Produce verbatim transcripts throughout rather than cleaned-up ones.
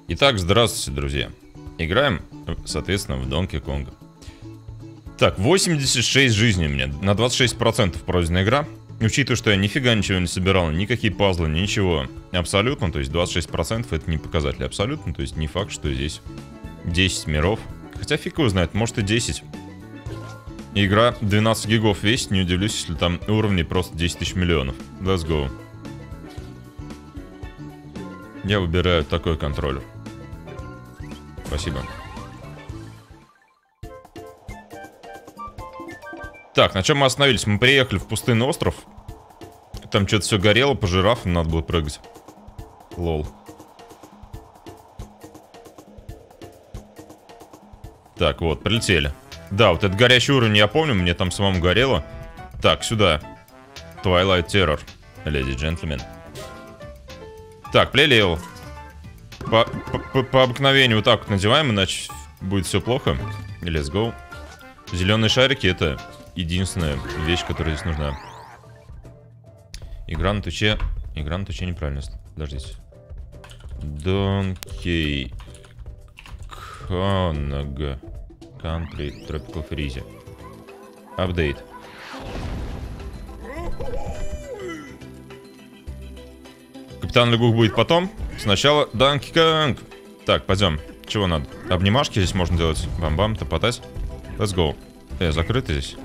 Итак, здравствуйте, друзья. Играем, соответственно, в Donkey Kong. Так, восемьдесят шесть жизней у меня. На двадцать шесть процентов пройденная игра. Учитывая, что я нифига ничего не собирал, никакие пазлы, ничего. Абсолютно, то есть двадцать шесть процентов это не показатель абсолютно. То есть не факт, что здесь десять миров. Хотя фиг его знает, может и десять. Игра двенадцать гигов весит, не удивлюсь, если там уровней просто десять тысяч миллионов. Let's go. Я выбираю такой контроллер. Спасибо. Так, на чем мы остановились? Мы приехали в пустынный остров. Там что-то все горело, по жирафам надо было прыгать. Лол. Так, вот, прилетели. Да, вот этот горящий уровень я помню, мне там самому горело. Так, сюда. Twilight Terror, леди и джентльмен. Так, плей-левел. По, по, по обыкновению вот так вот надеваем, иначе будет все плохо. Let's go. Зеленые шарики — это единственная вещь, которая здесь нужна. Игра на Твиче. Игра на Твиче неправильно. Подождите. Donkey Kong Country Tropical Freeze. Апдейт. Капитан Лягух будет потом. Сначала Donkey Kong. Так, пойдем. Чего надо? Обнимашки здесь можно делать. Бам-бам, топотать. Let's go. Э, закрыто здесь.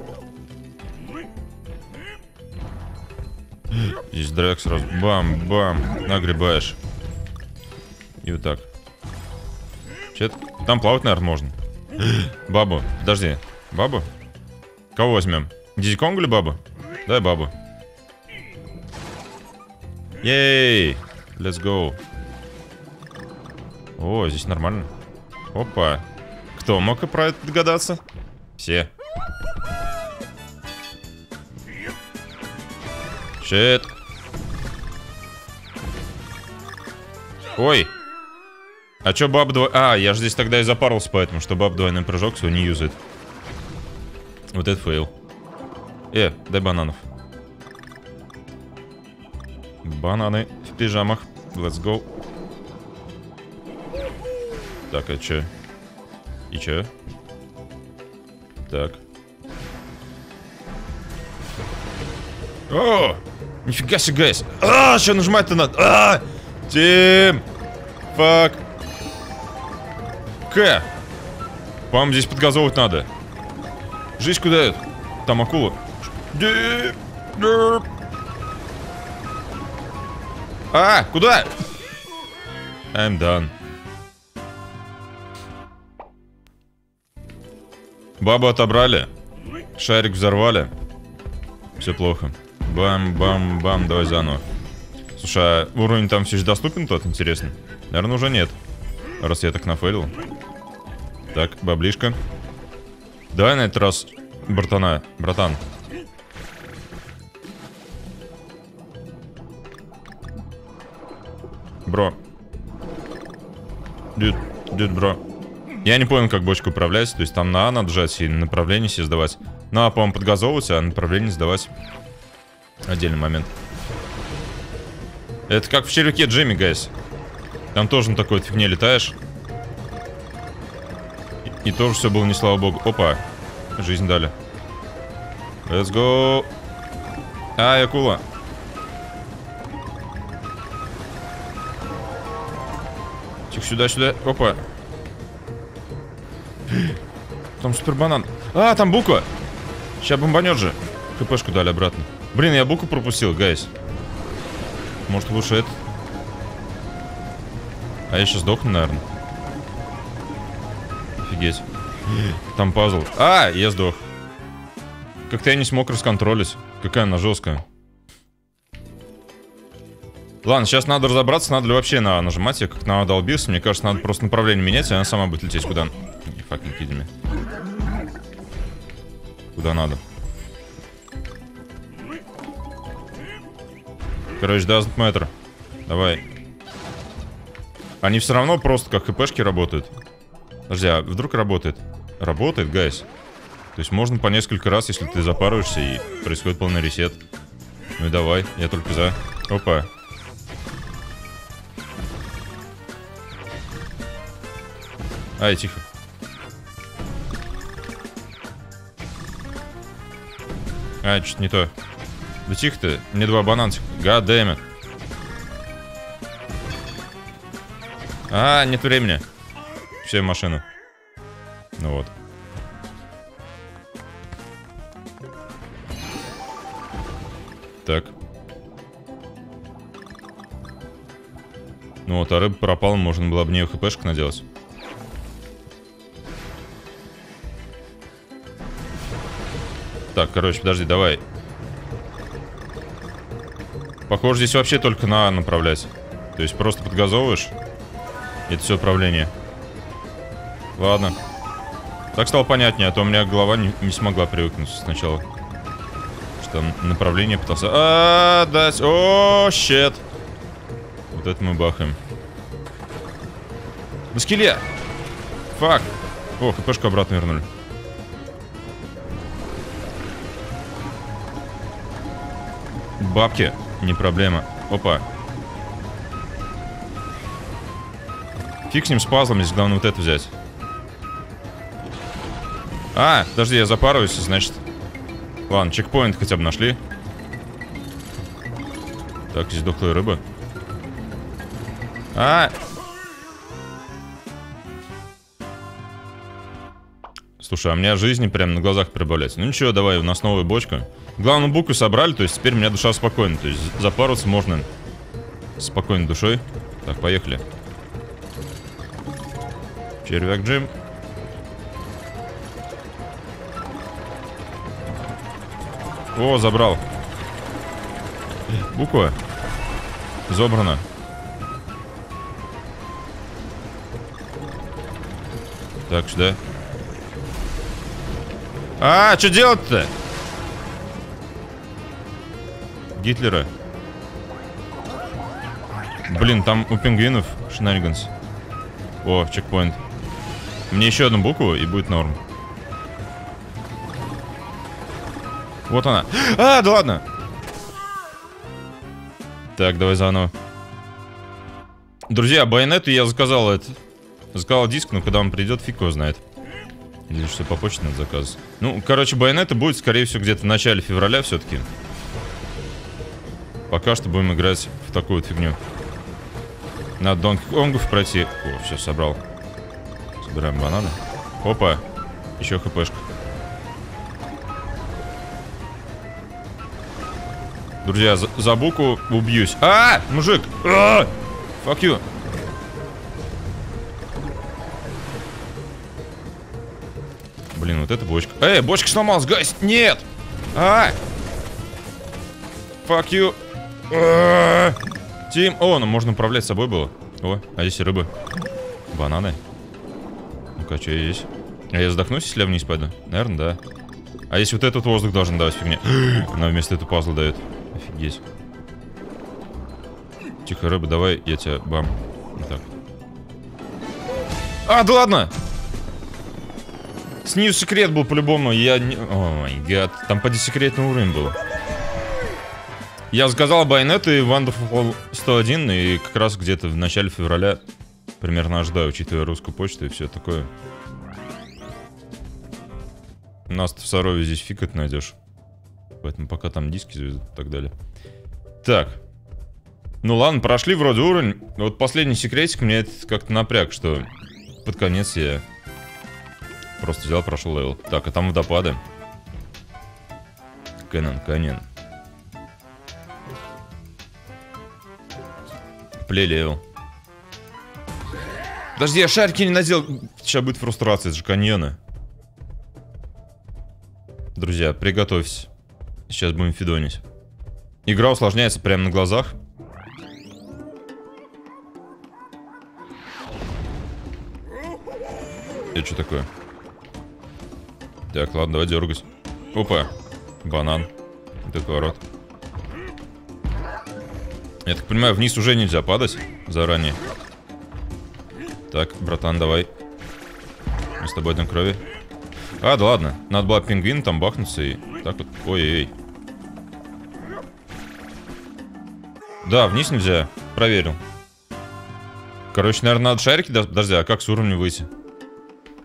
Здесь дрэк сразу. Бам-бам. Нагребаешь. И вот так. Че-то? Там плавать, наверное, можно. Бабу. Подожди. Бабу? Кого возьмем? Дизи Конг или бабу? Дай бабу. Ей! Let's go. О, здесь нормально. Опа. Кто мог и про это догадаться? Все. Щит. Ой. А чё баб двой... А, я же здесь тогда и запарился, поэтому, что баб двойной прыжок свой не юзает. Вот это фейл. Э, дай бананов. Бананы в пижамах. Let's go. Так, а чё? И чё? Так. О! Нифига себе, гайс. А, что нажимать-то надо? А! Тим! Фак! К! По-моему, здесь подгазовывать надо. Жизнь куда это? Там акула. А, куда? I'm done. Бабу отобрали. Шарик взорвали. Все плохо. Бам-бам-бам, давай заново. Слушай, а уровень там все же доступен тот, интересно? Наверное, уже нет. Раз я так нафейлил. Так, баблишка. Давай на этот раз, братана, братан. Бро. Дюд, дюд, бро. Я не понял, как бочку управлять. То есть там на А надо жать и направление себе сдавать. На А, по-моему, подгазовывать, а направление сдавать. Отдельный момент. Это как в червяке Джимми, гайс. Там тоже на такой вот фигне летаешь. И, и тоже все было не слава богу. Опа. Жизнь дали. Let's go. Ай, акула. Тихо, сюда, сюда. Опа. Там супер банан. А, там буква. Сейчас бомбанет же. ХПшку дали обратно. Блин, я букву пропустил, гайс. Может, лучше это. А я сейчас сдохну, наверное. Офигеть. Там пазл. А, я сдох. Как-то я не смог расконтролить. Какая она жесткая. Ладно, сейчас надо разобраться, надо ли вообще на нажимать. Я как на долбился. Мне кажется, надо просто направление менять, и она сама будет лететь куда. Не fucking kidding me. Куда надо. Короче, doesn't matter. Давай. Они все равно просто как хпшки работают. Подожди, а вдруг работает? Работает, гайс. То есть можно по несколько раз, если ты запарываешься и происходит полный ресет. Ну и давай, я только за. Опа. Ай, тихо. Ай, что-то не то. Да тихо ты. Мне два бананчика. God damn it. А, нет времени. Все в машину. Ну вот. Так. Ну вот, а рыба пропала, можно было бы в нее хпшку наделать. Так, короче, подожди, давай. Похоже, здесь вообще только на А направлять. То есть просто подгазовываешь. Это все управление. Ладно. Так стало понятнее, а то у меня голова не, не смогла привыкнуть сначала. Что направление пытался... А, да, о, щет. Вот это мы бахаем. На скеле! Фак! О, хпшку обратно вернули. Бабки, не проблема. Опа. Фиг с ним с пазлами, здесь главное вот это взять. А, подожди, я запарываюсь, значит. Ладно, чекпоинт хотя бы нашли. Так, здесь дохлая рыба. А! Слушай, а у меня жизни прям на глазах прибавляется. Ну ничего, давай, у нас новая бочка. Главную букву собрали, то есть теперь у меня душа спокойна. То есть запарываться можно спокойной душой. Так, поехали. Червяк Джим. О, забрал. Буква. Забрана. Так, сюда. А, что делать-то? Гитлера. Блин, там у пингвинов шнайганс. О, чекпоинт. Мне еще одну букву и будет норм. Вот она. А, да ладно. Так, давай заново. Друзья, байонету я заказал это. Заказал диск, но когда он придет, фиг его знает. Или что по почте надо заказывать. Ну, короче, байонета будет, скорее всего, где-то в начале февраля все-таки. Пока что будем играть в такую вот фигню. Надо Донки Конгов пройти. О, все, собрал. Собираем бананы. Опа. Еще хпшка. Друзья, за, за буку убьюсь. А, мужик! А! Fuck you. Блин, вот эта бочка. Эй, бочка сломалась, гайс! Нет! А! Fuck you. А! Тим. О, ну можно управлять собой было. О, а здесь рыба. Бананы. Ну-ка, что есть? А я задохнусь, если я вниз пойду? Наверное, да. А если вот этот воздух должен давать фигня? Она вместо этого пазла дает. Офигеть. Тихо, рыба, давай, я тебя бам. Вот так. А, да ладно! Снизу секрет был по-любому, я не... О май гад, там поди секретный уровень был. Я заказал байонеты и Wonderful сто один, и как раз где-то в начале февраля примерно ожидаю, учитывая русскую почту и все такое. У нас в Сарове здесь фиг это найдешь. Поэтому пока там диски завезут и так далее. Так. Ну ладно, прошли вроде уровень. Вот последний секретик меня это как-то напряг, что под конец я просто взял, прошел левел. Так, а там водопады. Кэнон, каньон. Плей левел. Подожди, я шарики не надел. Сейчас будет фрустрация, это же каньоны. Друзья, приготовьтесь. Сейчас будем фидонить. Игра усложняется прямо на глазах. Это что такое? Так, ладно, давай дергать. Опа. Банан. Это поворот. Я так понимаю, вниз уже нельзя падать заранее. Так, братан, давай. Мы с тобой одной крови. А, да ладно. Надо было пингвин там бахнуться и... Так вот. Ой-ой-ой. Да, вниз нельзя. Проверил. Короче, наверное, надо шарики... Подожди, а как с уровня выйти?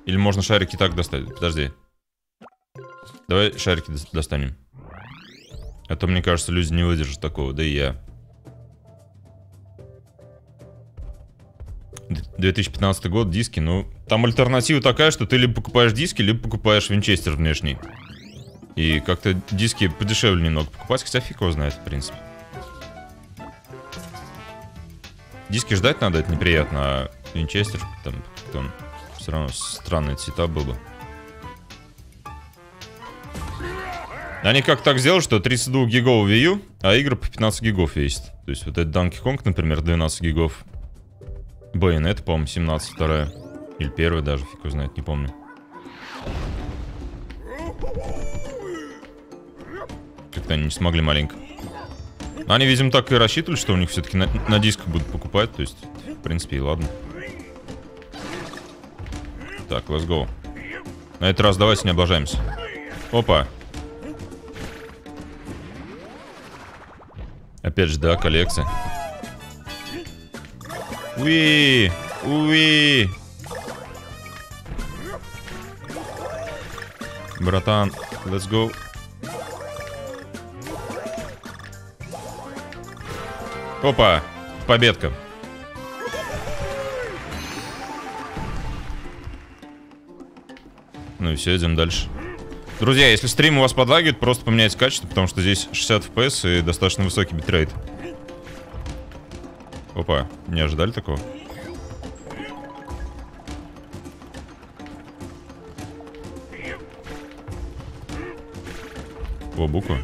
Или можно шарики так достать? Подожди. Давай шарики достанем. А то, мне кажется, люди не выдержат такого. Да и я. две тысячи пятнадцатый год, диски. Ну, там альтернатива такая, что ты либо покупаешь диски, либо покупаешь винчестер внешний. И как-то диски подешевле немного покупать, хотя фиг его знает, в принципе. Диски ждать надо, это неприятно, а винчестер, там, там все равно странный сетап был бы. Они как так сделали, что тридцать два гиговый Wii U, а игры по пятнадцать гигов весит. То есть вот этот Donkey Kong, например, двенадцать гигов. Bayonetta, по-моему, семнадцать, вторая. Или первая даже, фиг его знает, не помню. Как-то они не смогли маленько. Они, видимо, так и рассчитывали, что у них все-таки на, на дисках будут покупать. То есть, в принципе, и ладно. Так, let's go. На этот раз давайте не облажаемся. Опа. Опять же, да, коллекция. Уи! Уи! Братан, let's go. Опа, победка. Ну и все, идем дальше. Друзья, если стрим у вас подлагивает, просто поменяйте качество, потому что здесь шестьдесят эф пи эс и достаточно высокий битрейт. Опа, не ожидали такого? О, буква.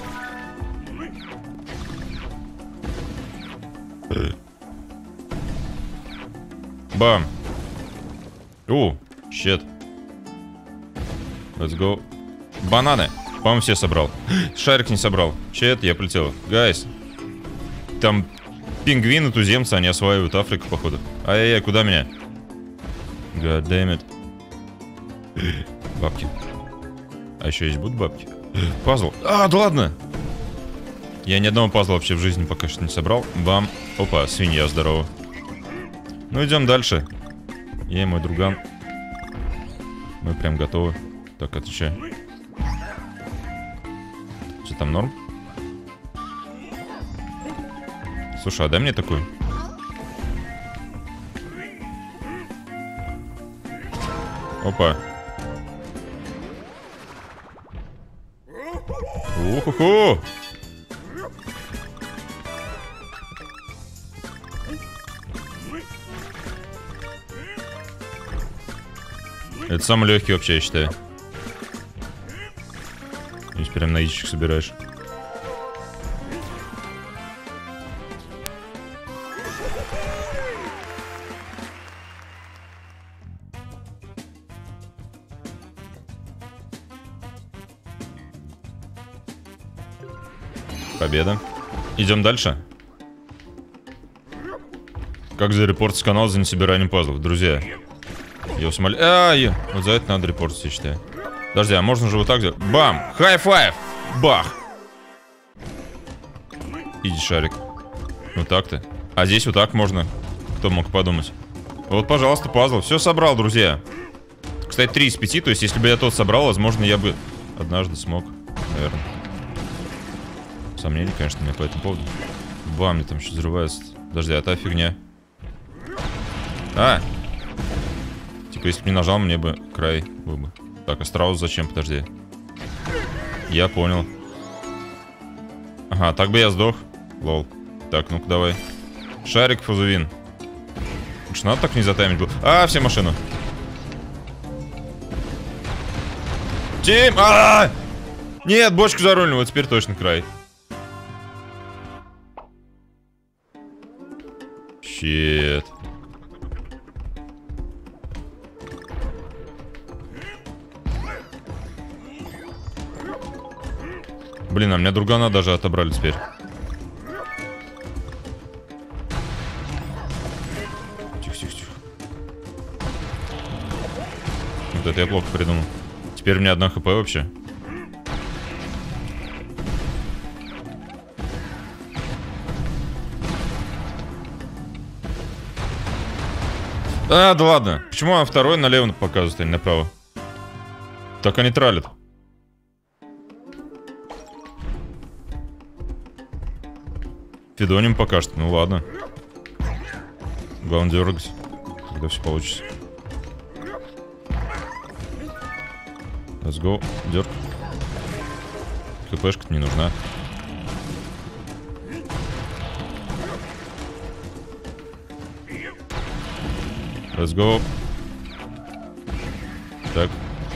Бам. О, щет. Let's go. Бананы. По-моему, все собрал. Шарик не собрал. Щет, я полетел. Гайс. Там пингвины, туземцы, они осваивают Африку, походу. Ай-яй-яй, куда меня? God damn it. Бабки. А еще есть будут бабки? Пазл. А, да ладно. Я ни одного пазла вообще в жизни пока что не собрал. Бам. Опа, свинья, здорово. Ну, идем дальше. Я и мой друган. Мы прям готовы. Так, отвечай. Что там, норм? Слушай, а дай мне такой. Опа. Уху-ху! Это самый легкий вообще, я считаю. Здесь прям на яичек собираешь. Победа. Идем дальше. Как зарепортить канал за несобиранием пазлов? Друзья, я вас умоляю. Ай, вот за это надо репортить, я считаю. Подожди, а можно же вот так сделать? Бам! Хай-файв! Бах! Иди, шарик. Вот так-то. А здесь вот так можно. Кто мог подумать? Вот, пожалуйста, пазл. Все собрал, друзья. Кстати, три из пяти. То есть, если бы я тот собрал, возможно, я бы однажды смог. Наверное. Сомнений, конечно, у меня по этому поводу. Бам, мне там что взрывается. Подожди, а та фигня. А! Типа, если бы не нажал, мне бы край был бы. Так, а страус зачем? Подожди. Я понял. Ага, так бы я сдох. Лол. Так, ну-ка давай. Шарик фузовин. Уж надо так не затаймить было. А, все машину. Тим! А! Нет, бочку зарулили, вот теперь точно край. Щет. Блин, а меня другана даже отобрали теперь. Тихо, тихо, тихо. Вот это я плохо придумал. Теперь у меня одна хп вообще. А, да ладно. Почему он второй налево показывает, а не направо? Так они тралят. Фидоним пока что. Ну ладно. Главное дергать, когда все получится. Let's go. Дерг. ХПшка-то не нужна. Let's go. Так.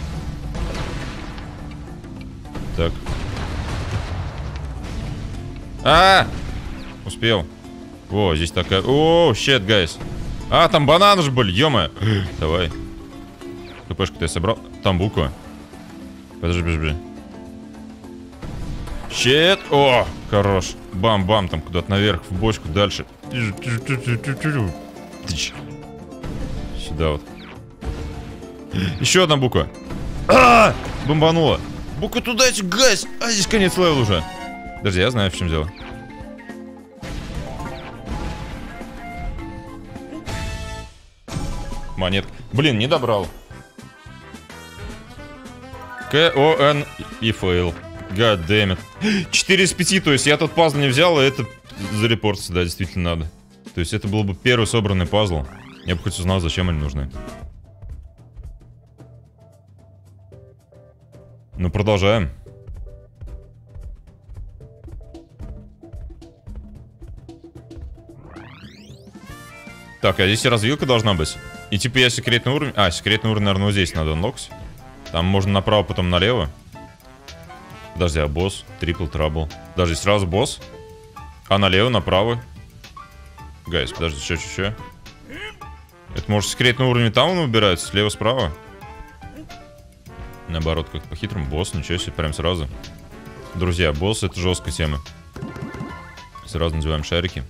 Так. А! Успел. О, здесь такая... О, щет, гайс. А, там бананы же были, ё-моё. Давай. ХПшку-то я собрал. Там буква. Подожди, подожди, подожди. Щет. О, хорош. Бам-бам, там куда-то наверх, в бочку, дальше. Сюда вот. Еще одна буква. А, бомбанула. Буква туда, эти гайс. А, здесь конец левела уже. Подожди, я знаю, в чем дело. Монетка. Блин, не добрал. К О Н и фейл. God damn it. четыре из пяти, то есть я тот пазл не взял, и это зарепортится, да, действительно надо. То есть это был бы первый собранный пазл. Я бы хоть узнал, зачем они нужны. Ну, продолжаем. Так, а здесь и развилка должна быть. И типа я секретный уровень... А, секретный уровень, наверное, вот здесь надо unlockать. Там можно направо, потом налево. Подожди, а босс? Трипл трабл. Подожди, сразу босс. А налево, направо. Гайс, подожди, что, что, что? Это может секретный уровень там он выбирается, слева, справа? Наоборот, как по-хитрому. Босс, ничего себе, прям сразу. Друзья, босс — это жесткая тема. Сразу надеваем шарики.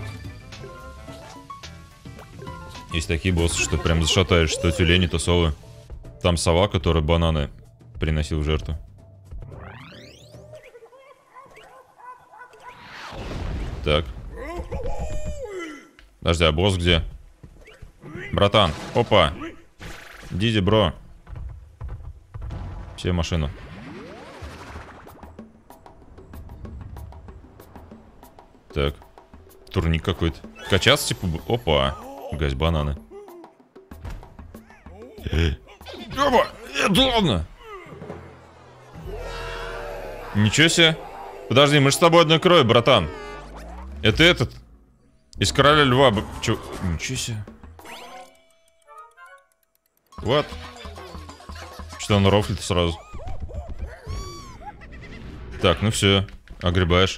Есть такие боссы, что прям зашатаешь, что тюлени, то совы. Там сова, которая бананы приносил в жертву. Так. Подожди, а босс где? Братан, опа. Диди, бро. Все машину. Так. Турник какой-то. Качаться типа... Опа. Гайс, бананы. Опа! Это ладно. Ничего себе. Подожди, мы же с тобой одной крови, братан. Это этот. Из Короля Льва. Чё? Ничего себе. Вот. Что он рофлит сразу. Так, ну все. Огребаешь.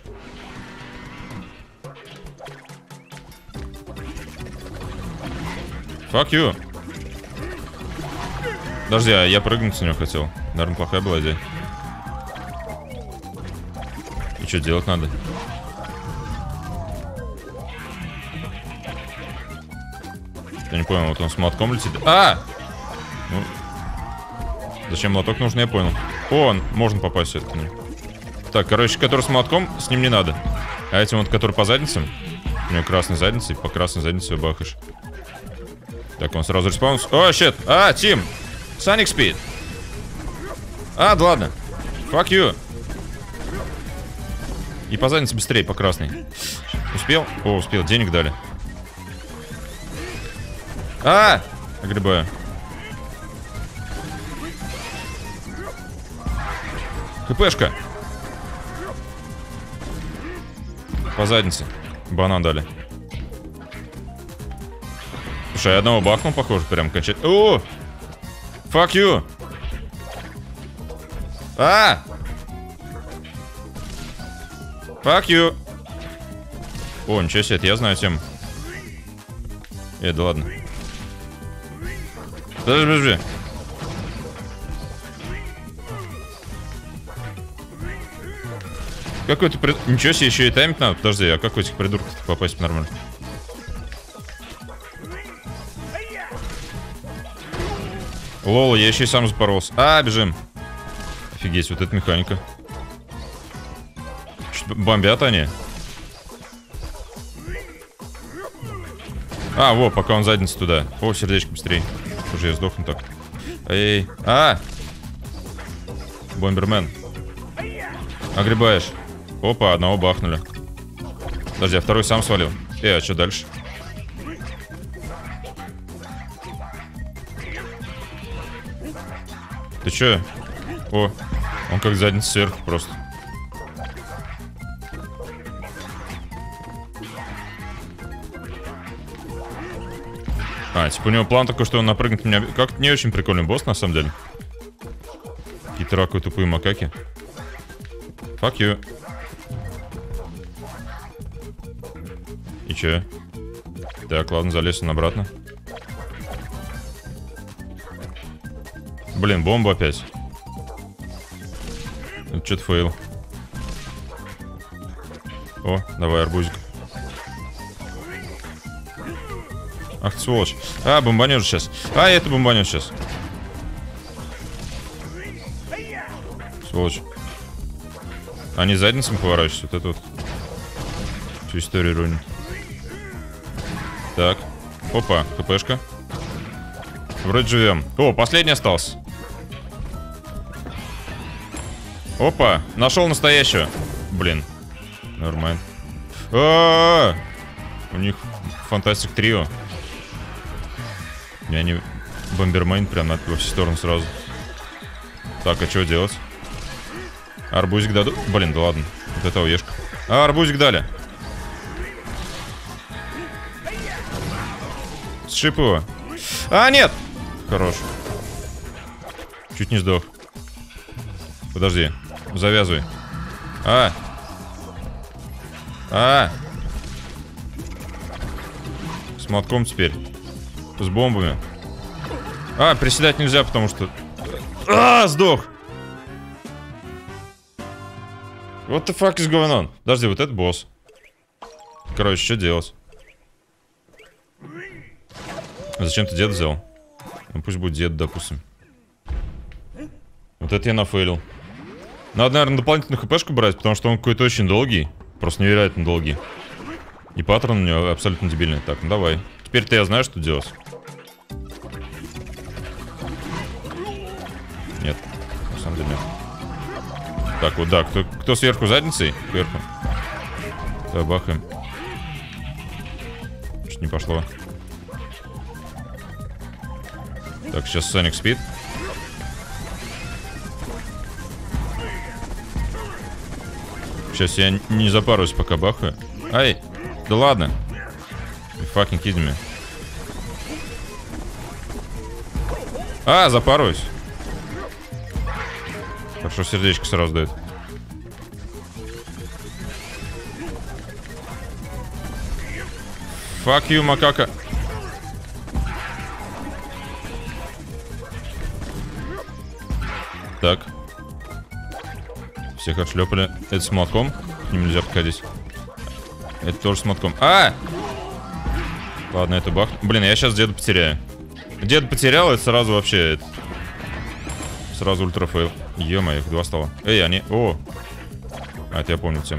Fuck you. Подожди, а я прыгнуть с него хотел. Наверное, плохая была идея. И что делать надо? Я не понял, вот он с молотком летит. А! Ну, зачем молоток нужен, я понял. О, он, можно попасть все-таки. Так, короче, который с молотком, с ним не надо. А этим вот, который по задницам. У него красная задница, и по красной заднице бахаешь. Так, он сразу респаунс. О, щит! А, Тим! Sonic Speed! А, да ладно. Fuck you. И по заднице быстрее, по красной. Успел? О, успел, денег дали. А! Огребаю. ХПшка. По заднице. Банан дали. Слушай, я одного бахнул, похоже, прям качать. О! Fuck you! А! Fuck you! О, ничего себе, это я знаю тему. Э, да ладно. Подожди, подожди. Какой-то прид... Ничего себе, еще и таймить надо. Подожди, а как у этих придурков попасть нормально? Лол, я еще и сам запоролся. А, бежим. Офигеть, вот эта механика. Что-то бомбят они. А, во, пока он задницу туда. О, сердечко быстрее. Уже я сдохну так. Эй, а! Бомбермен. Огребаешь. Опа, одного бахнули. Подожди, а второй сам свалил. Эй, а что дальше? Ты чё? О, он как задница сверху просто. А, типа у него план такой, что он напрыгнет меня. Как-то не очень прикольный босс, на самом деле. Какие-то раковые тупые макаки. Fuck you. И чё? Так, ладно, залез он обратно. Блин, бомба опять. Это что-то фейл. О, давай арбузик. Ах ты сволочь. А, бомбанет же сейчас. А, это бомбанет сейчас. Сволочь. Они задницами поворачиваются. Вот это вот. Всю историю рунит. Так. Опа, хпшка. Вроде живем. О, последний остался. Опа, нашел настоящего. Блин. Нормально. А-а-а! У них фантастик трио. Я не... Бомбермен прям надо во все стороны сразу. Так, а что делать? Арбузик дадут? Блин, да ладно. Вот это уешка. А, арбузик дали. Сшиб его. А, нет! Хорош. Чуть не сдох. Подожди. Завязывай. А! А! С мотком теперь. С бомбами. А, приседать нельзя, потому что... А, сдох! What the fuck is going on? Подожди, вот это босс. Короче, что делать? Зачем ты дед взял? Ну пусть будет дед, допустим. Вот это я нафейлил. Надо, наверное, дополнительную хпшку брать, потому что он какой-то очень долгий. Просто невероятно долгий. И паттерн у него абсолютно дебильный. Так, ну давай. Теперь-то я знаю, что делать. Нет, на самом деле нет. Так, вот да, кто, кто сверху задницей? Сверху. Давай бахаем. Чуть не пошло. Так, сейчас Соник спит. Сейчас я не запаруюсь, пока бахаю. Ай, да ладно. You fucking kidding me. А, запаруюсь. Хорошо, сердечко сразу дает. Fuck you, макака. Так. Всех отшлепали. Это с молотком. К ним нельзя подходить. Это тоже с молотком. А! Ладно, это бах. Блин, я сейчас деда потеряю. Деда потерял, это сразу вообще... Это... Сразу ультрафейл. Ё-моё, их два стало. Эй, они... О! А, это я помню тему.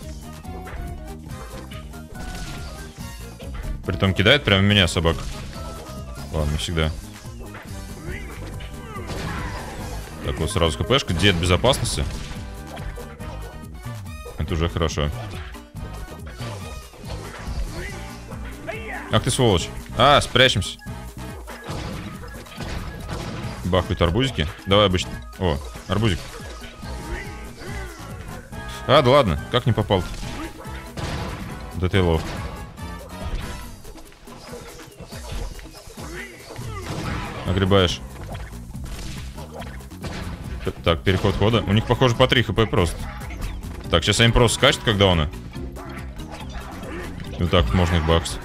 Притом кидает прямо в меня собак. Ладно, не всегда. Так, вот сразу хпшка. Дед безопасности. Это уже хорошо. Ах ты сволочь. А, спрячемся. Бахают арбузики. Давай обычно. О, арбузик. А, да ладно. Как не попал-то? Да ты лов. Огребаешь. Так, переход хода. У них, похоже, по три хп просто. Так, сейчас они просто скачут, когда он. Вот так вот можно их баксить.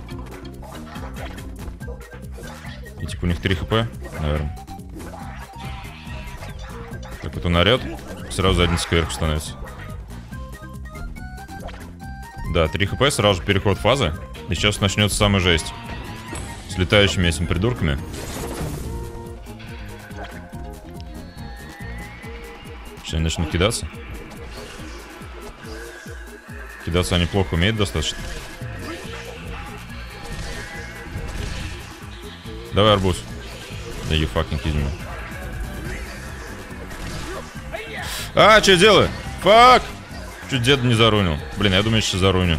И типа у них три хп, наверное. Так вот он орет, сразу задница кверху становится. Да, три хп, сразу же переход фазы. И сейчас начнется самая жесть. С летающими этими придурками. Сейчас они начнут кидаться. Кидаться они плохо умеют достаточно. Давай, арбуз. Да you fucking kidding me. А, что я делаю? Фак! Чуть дед не зарунил. Блин, я думаю, сейчас заруню.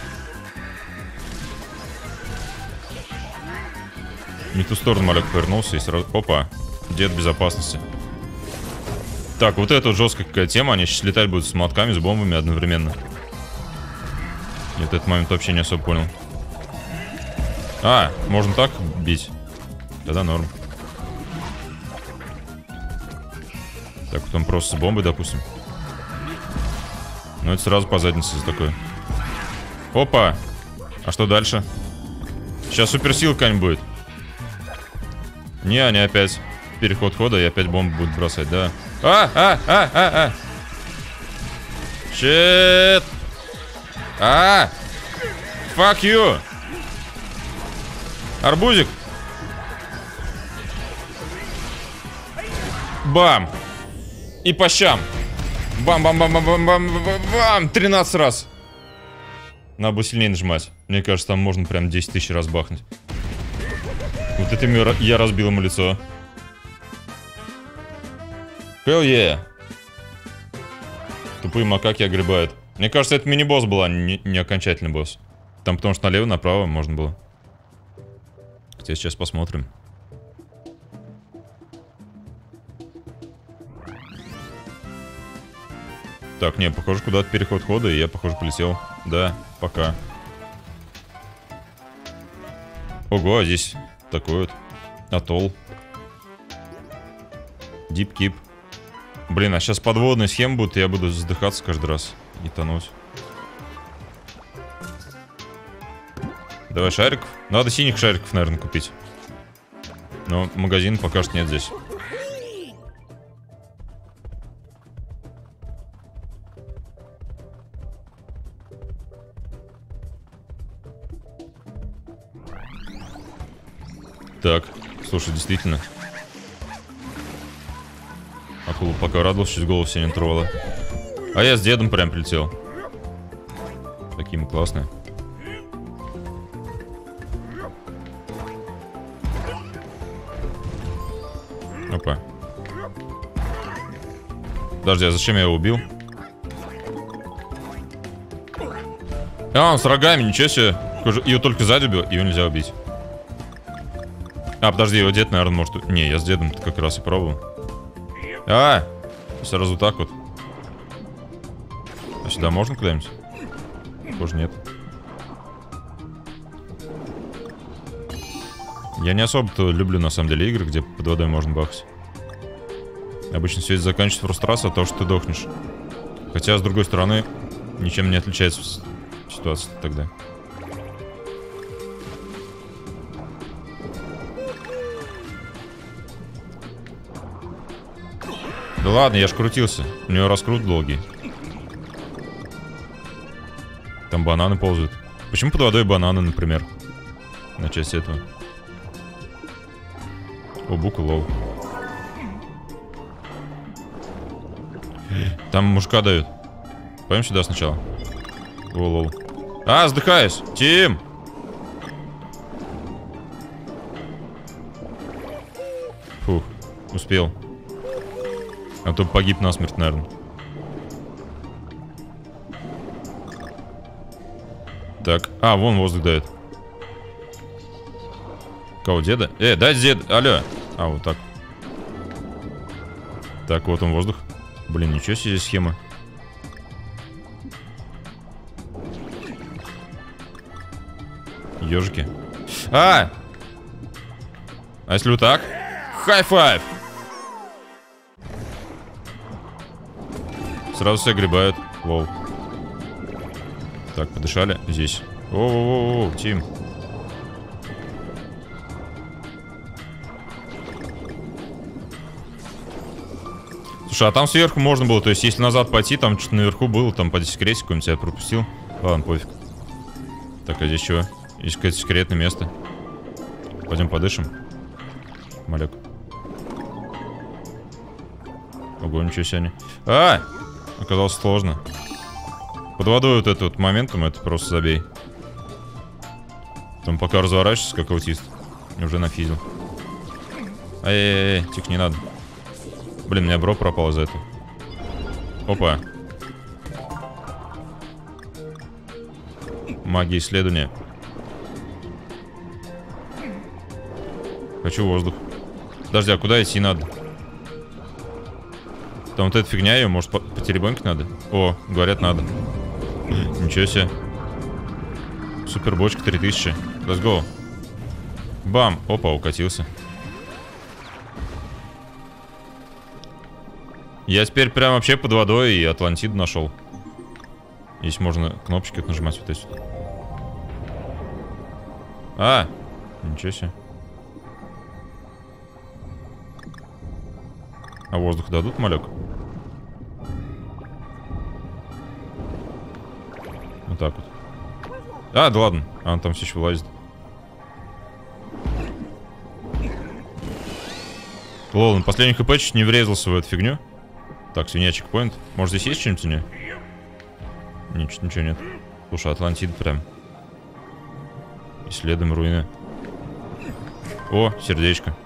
Не в ту сторону малек повернулся и сразу... Опа. Дед безопасности. Так, вот это вот жесткая какая тема. Они сейчас летать будут с молотками, с бомбами одновременно. Я вот этот момент вообще не особо понял. А, можно так бить? Тогда норм. Так, потом просто с бомбой, допустим. Ну, это сразу по заднице за такое. Опа! А что дальше? Сейчас суперсила какая-нибудь будет. Не, они опять переход хода и опять бомбы будут бросать, да. А, а, а, а, а. Щит. А. Fuck you. Арбузик. Бам. И по щам. Бам-бам-бам-бам-бам-бам-бам. тринадцать раз. Надо бы сильнее нажимать. Мне кажется, там можно прям десять тысяч раз бахнуть. Вот это я разбил ему лицо. Hell yeah. Тупые макаки огребают. Мне кажется, это мини-босс была, не, не окончательный босс. Там потому что налево, направо можно было. Хотя сейчас посмотрим. Так, не, похоже, куда-то переход хода, и я, похоже, полетел. Да, пока. Ого, а здесь такой вот атолл. Deep Keep. Блин, а сейчас подводные схемы будут, и я буду задыхаться каждый раз и тонуть. Давай шариков. Надо синих шариков, наверное, купить. Но магазин пока что нет здесь. Так, слушай, действительно. Акула пока радовался, чуть голову себе не трогала. А я с дедом прям прилетел. Такие мы классные. Опа. Подожди, а зачем я его убил? А, он с рогами, ничего себе. Ее только сзади убил, ее нельзя убить. А, подожди, его дед, наверное, может... Не, я с дедом как раз и пробовал. А, сразу так вот. А сюда можно куда-нибудь? Похоже, нет. Я не особо-то люблю, на самом деле, игры, где под водой можно бахать. Обычно все это заканчивается фрустрацией от того, что ты дохнешь. Хотя, с другой стороны, ничем не отличается ситуация тогда. Да ладно, я ж крутился. У него раскрут долгий. Там бананы ползают. Почему под водой бананы, например? На часть этого. О, бука, лол. Там мужика дают. Пойдем сюда сначала. О, лол. А, сдыхаюсь! Тим! Фух, успел. А то погиб насмерть, наверное. Так, а, вон воздух дает. Кого, деда? Э, дай дед, алло. А, вот так. Так, вот он воздух. Блин, ничего себе схема. Ежики. А! А если вот так? Хай-файв! Сразу все огребают. Лол. Так, подышали. Здесь. О-о-о-о, Тим. Слушай, а там сверху можно было, то есть если назад пойти, там что-то наверху было, там по секретику какой-нибудь я пропустил. Ладно, пофиг. Так, а здесь чего? Есть какое-то секретное место. Пойдем подышим. Малек. Ого, ничего себе они. А! Оказалось сложно. Под водой вот этот вот моментом, это просто забей. Там пока разворачивается, как аутист. Уже нафизил. Эй-эй-эй, тихо, не надо. Блин, у меня бро пропал из-за этого. Опа. Магия исследования. Хочу воздух. Подожди, а куда идти надо? Там вот эта фигня, ее может по, по теребоньке надо? О, говорят, надо. Ничего себе. Супер бочка три тысячи. Let's go. Бам. Опа, укатился. Я теперь прям вообще под водой и Атлантиду нашел. Здесь можно кнопочки нажимать вот эти. А, ничего себе. А воздух дадут, малек? Вот так вот. А, да ладно. А, он там все еще вылазит. Лол, на последний хп чуть не врезался в эту фигню. Так, свинья, чекпоинт. Может, здесь есть что-нибудь у нее? Ничего, ничего нет. Слушай, Атлантид прям. Исследуем руины. О, сердечко.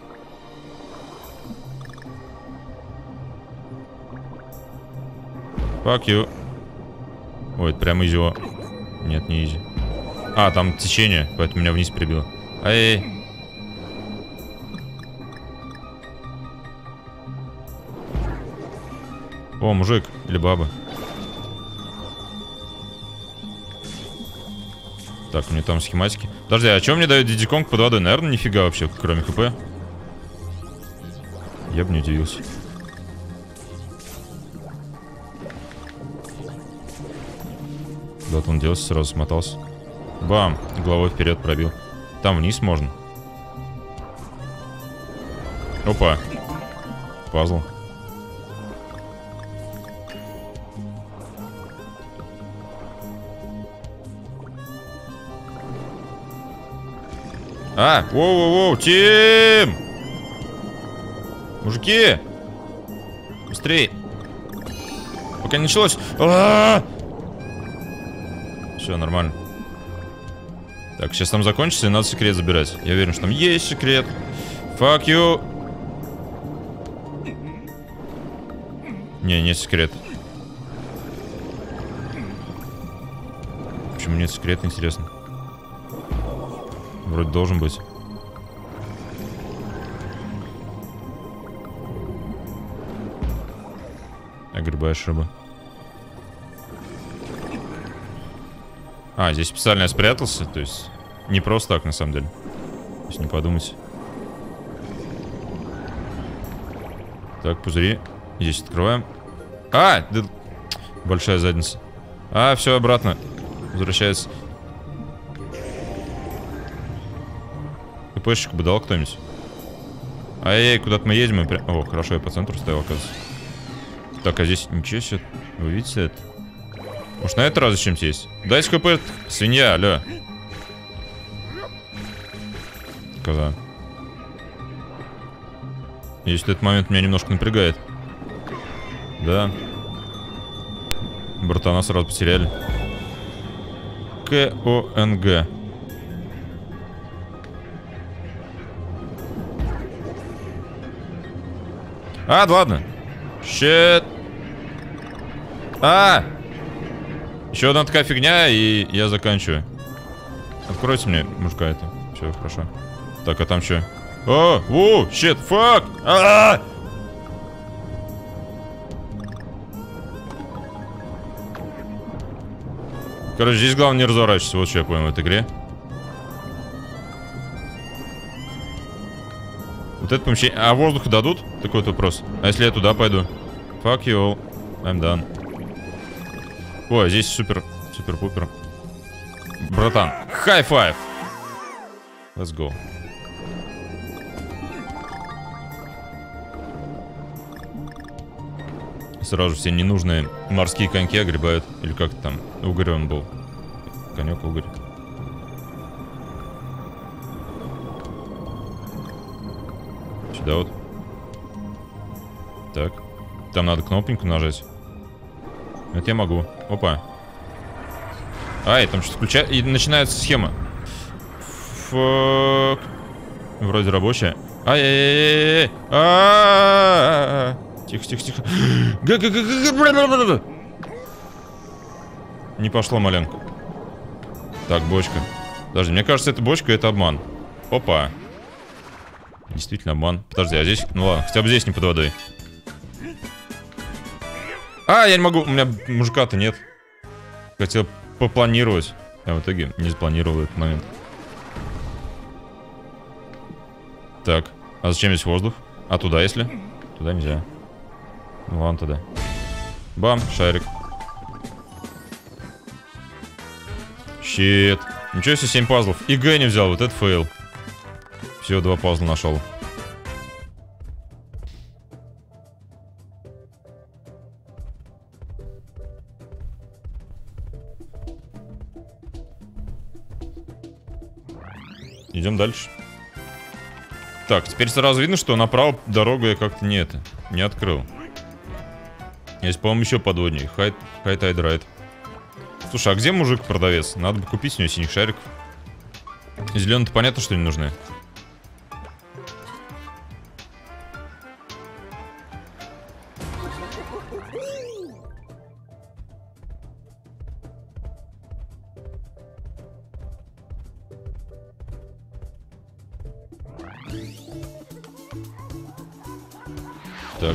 Fuck you. Ой, это прям изи. Нет, не изи. А, там течение, поэтому меня вниз прибило. Ай-яй. О, мужик или баба. Так, мне там схематики. Подожди, а что мне дает Diddy Kong под водой? Наверное, нифига вообще, кроме хп. Я бы не удивился. Куда-то он делся, сразу смотался. Бам! Головой вперед пробил. Там вниз можно. Опа. Пазл. А, воу-воу-воу, Тим! Мужики! Быстрее! Пока не началось. А-а-а! Все, нормально. Так, сейчас там закончится, и надо секрет забирать. Я уверен, что там есть секрет. Fuck you! Не, нет секрета. Почему нет секрета, интересно? Вроде должен быть. Огребаешь рыбу. А, здесь специально я спрятался. То есть не просто так, на самом деле. То есть не подумайте. Так, пузыри. Здесь открываем. А! Да... Большая задница. А, все обратно. Возвращается. КПшечку бы дал кто-нибудь. Ай-яй, куда-то мы едем и прям... О, хорошо, я по центру стоял, оказывается. Так, а здесь ничего себе. Вы видите это? Может, на этот раз зачем-то есть? Дайте КП, свинья, алло. Коза. Есть этот момент меня немножко напрягает. Да. Братана сразу потеряли. К-О-Н-Г. А, да ладно. Щет. А! Еще одна такая фигня, и я заканчиваю. Откройте мне мужика это. Все, хорошо. Так, а там что? О, о, щет, фак! А! Короче, здесь главное не разворачиваться. Вот что я понял в этой игре. Вот это помещение. А воздуха дадут? Такой вот вопрос. А если я туда пойду? Fuck you all. I'm done. Ой, здесь супер, супер-пупер. Братан, хай-файв. Let's go. Сразу все ненужные морские коньки огребают. Или как там? Угорь он был. Конек угорь. Сюда вот. Так. Там надо кнопочку нажать. Это я могу. Опа. Ай, там что-то включает. И начинается схема. Фак. Вроде рабочая. Ай-яй-яй-яй-яй. Тихо, тихо, тихо. Не пошло маленько. Так, бочка. Подожди, мне кажется, это бочка, это обман. Опа. Действительно обман. Подожди, а здесь... Ну ладно, хотя бы здесь не под водой. А, я не могу, у меня мужика-то нет. Хотел попланировать. А в итоге не запланировал этот момент. Так, а зачем здесь воздух? А туда если? Туда нельзя. Ну ладно тогда. Бам, шарик. Щит. Ничего себе, семь пазлов. И Г не взял, вот это фейл. Всего два пазла нашел. Идем дальше. Так, теперь сразу видно, что направо дорогу я как-то не это, не открыл. Есть, по-моему, еще подводнее. Хайт, хайт, хайт, райт. Слушай, а где мужик-продавец? Надо бы купить с него синих шариков. Зеленые-то понятно, что не нужны. Так.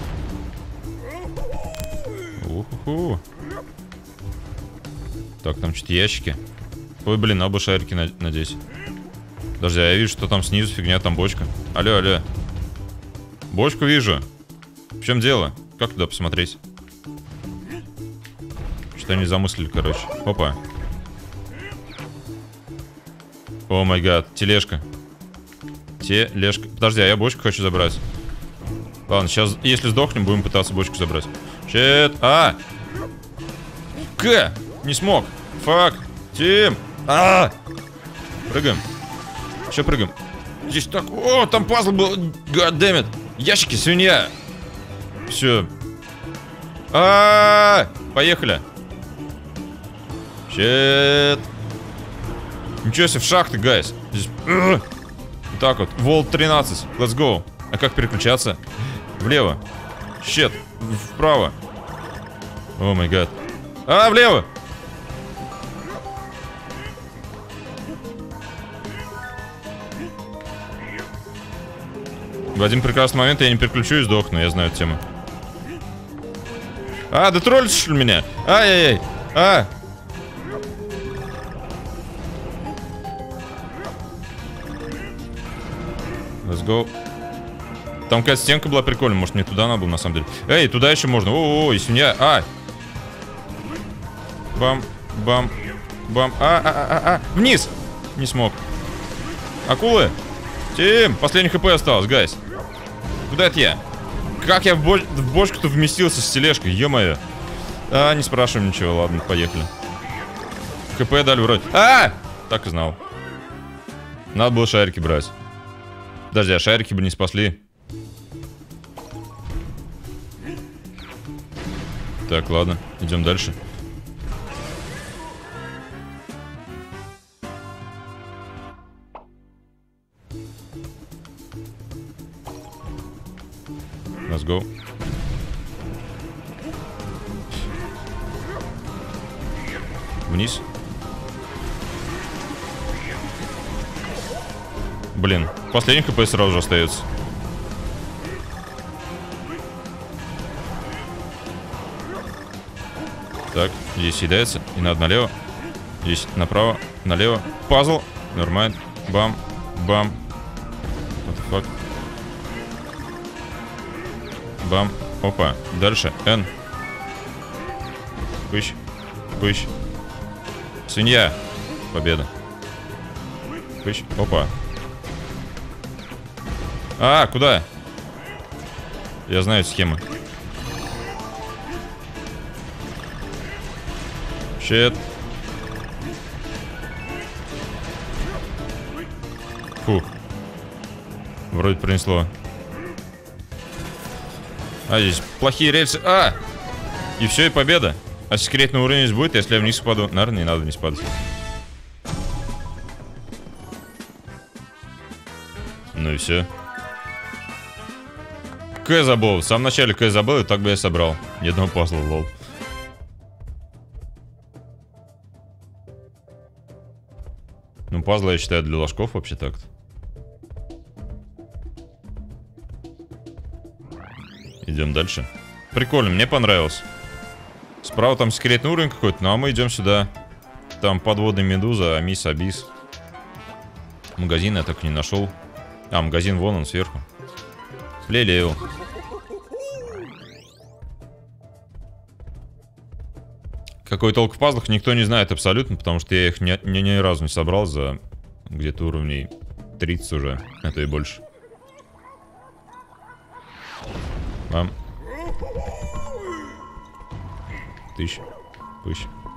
Уху. Так, там что-то ящики. Ой, блин, оба шарики, надеюсь. Подожди, а я вижу, что там снизу фигня, там бочка. Алло, алло. Бочку вижу. В чем дело? Как туда посмотреть? Что они замыслили, короче. Опа. О май гад, тележка. Тележка. Подожди, а я бочку хочу забрать. Ладно, сейчас, если сдохнем, будем пытаться бочку забрать. Щет. А! К! Не смог. Фак. Тим. А! Прыгаем. Еще прыгаем. Здесь так... О, там пазл был. Goddammit. Ящики, свинья. Все. А! Поехали. Щет. Ничего себе, в шахты, гайс. Здесь... Вот так вот. Волт тринадцать. Let's go. А как переключаться? Влево. Щет. Вправо. О май гад. А, влево. В один прекрасный момент я не переключу и сдохну. Я знаю эту тему. А, да троллишь, что ли, меня? Ай-яй-яй. А. Let's go. Там какая-то стенка была прикольная. Может, мне туда надо было, на самом деле. Эй, туда еще можно. О-о-о, и свинья. А! Бам, бам, бам. А-а-а-а-а. Вниз! Не смог. Акулы! Тим! Последний хп осталось, гайс. Куда это я? Как я в, боч в бочку-то вместился с тележкой? Ё-моё. А, не спрашиваем ничего. Ладно, поехали. ХП дали вроде. А! Так и знал. Надо было шарики брать. Подожди, а шарики бы не спасли. Так, ладно, идем дальше. Let's go. Вниз. Блин, последний хп сразу же остается. Так, здесь съедается. И надо налево. Здесь направо, налево. Пазл. Нормально. Бам. Бам. What the fuck? Бам. Опа. Дальше. Н. Пыщ. Пыщ. Свинья. Победа. Пыщ. Опа. А, куда? Я знаю схемы. Щет. Фух. Вроде пронесло. А, здесь плохие рельсы. А! И все, и победа. А секретный уровень здесь будет, если я вниз упаду? Наверное, не надо вниз падать. Ну и все. К забыл. В самом начале К забыл, и так бы я собрал. Ни одного пазла, лол. Ну, пазлы я считаю для ложков вообще так-то. Идем дальше. Прикольно, мне понравилось. Справа там секретный уровень какой-то, ну а мы идем сюда. Там подводная медуза, Амис, Абис. Магазин я так и не нашел. А, магазин вон он сверху. Лелею. Какой толк в пазлах, никто не знает абсолютно, потому что я их ни, ни, ни разу не собрал за где-то уровней тридцать уже, а то и больше. Вам. Тысяч. Пыщ.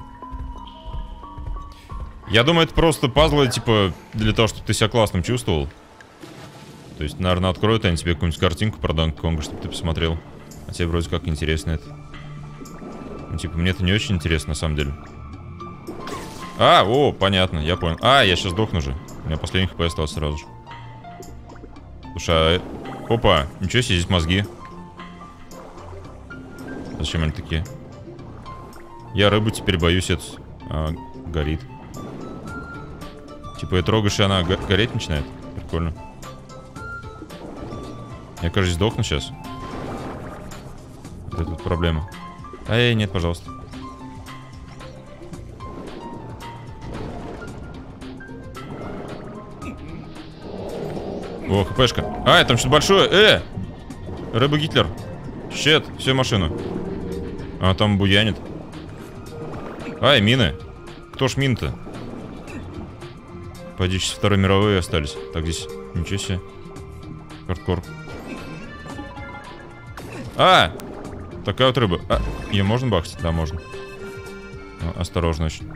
Я думаю, это просто пазлы, типа, для того, чтобы ты себя классным чувствовал. То есть, наверное, откроют они тебе какую-нибудь картинку про Donkey Kong, чтобы ты посмотрел. А тебе вроде как интересно это. Ну, типа, мне это не очень интересно, на самом деле. А, о, понятно, я понял. А, я сейчас сдохну же. У меня последний хп остался сразу же. Слушай, а... Опа, ничего себе, здесь мозги. Зачем они такие? Я рыбу теперь боюсь, это... А, горит. Типа, я трогаешь, и она го гореть начинает. Прикольно. Я, кажется, сдохну сейчас. Вот это вот проблема. Эй, нет, пожалуйста. О, хпшка. А, там что-то большое. Э! Рыба Гитлер. Щет, все машину. А, там буянит. Ай, мины. Кто ж мин-то? Пойди, сейчас Второй мировой остались. Так, здесь ничего себе. Хардкор. А! Такая вот рыба. А, ее можно бахать? Да, можно. Ну, осторожно очень.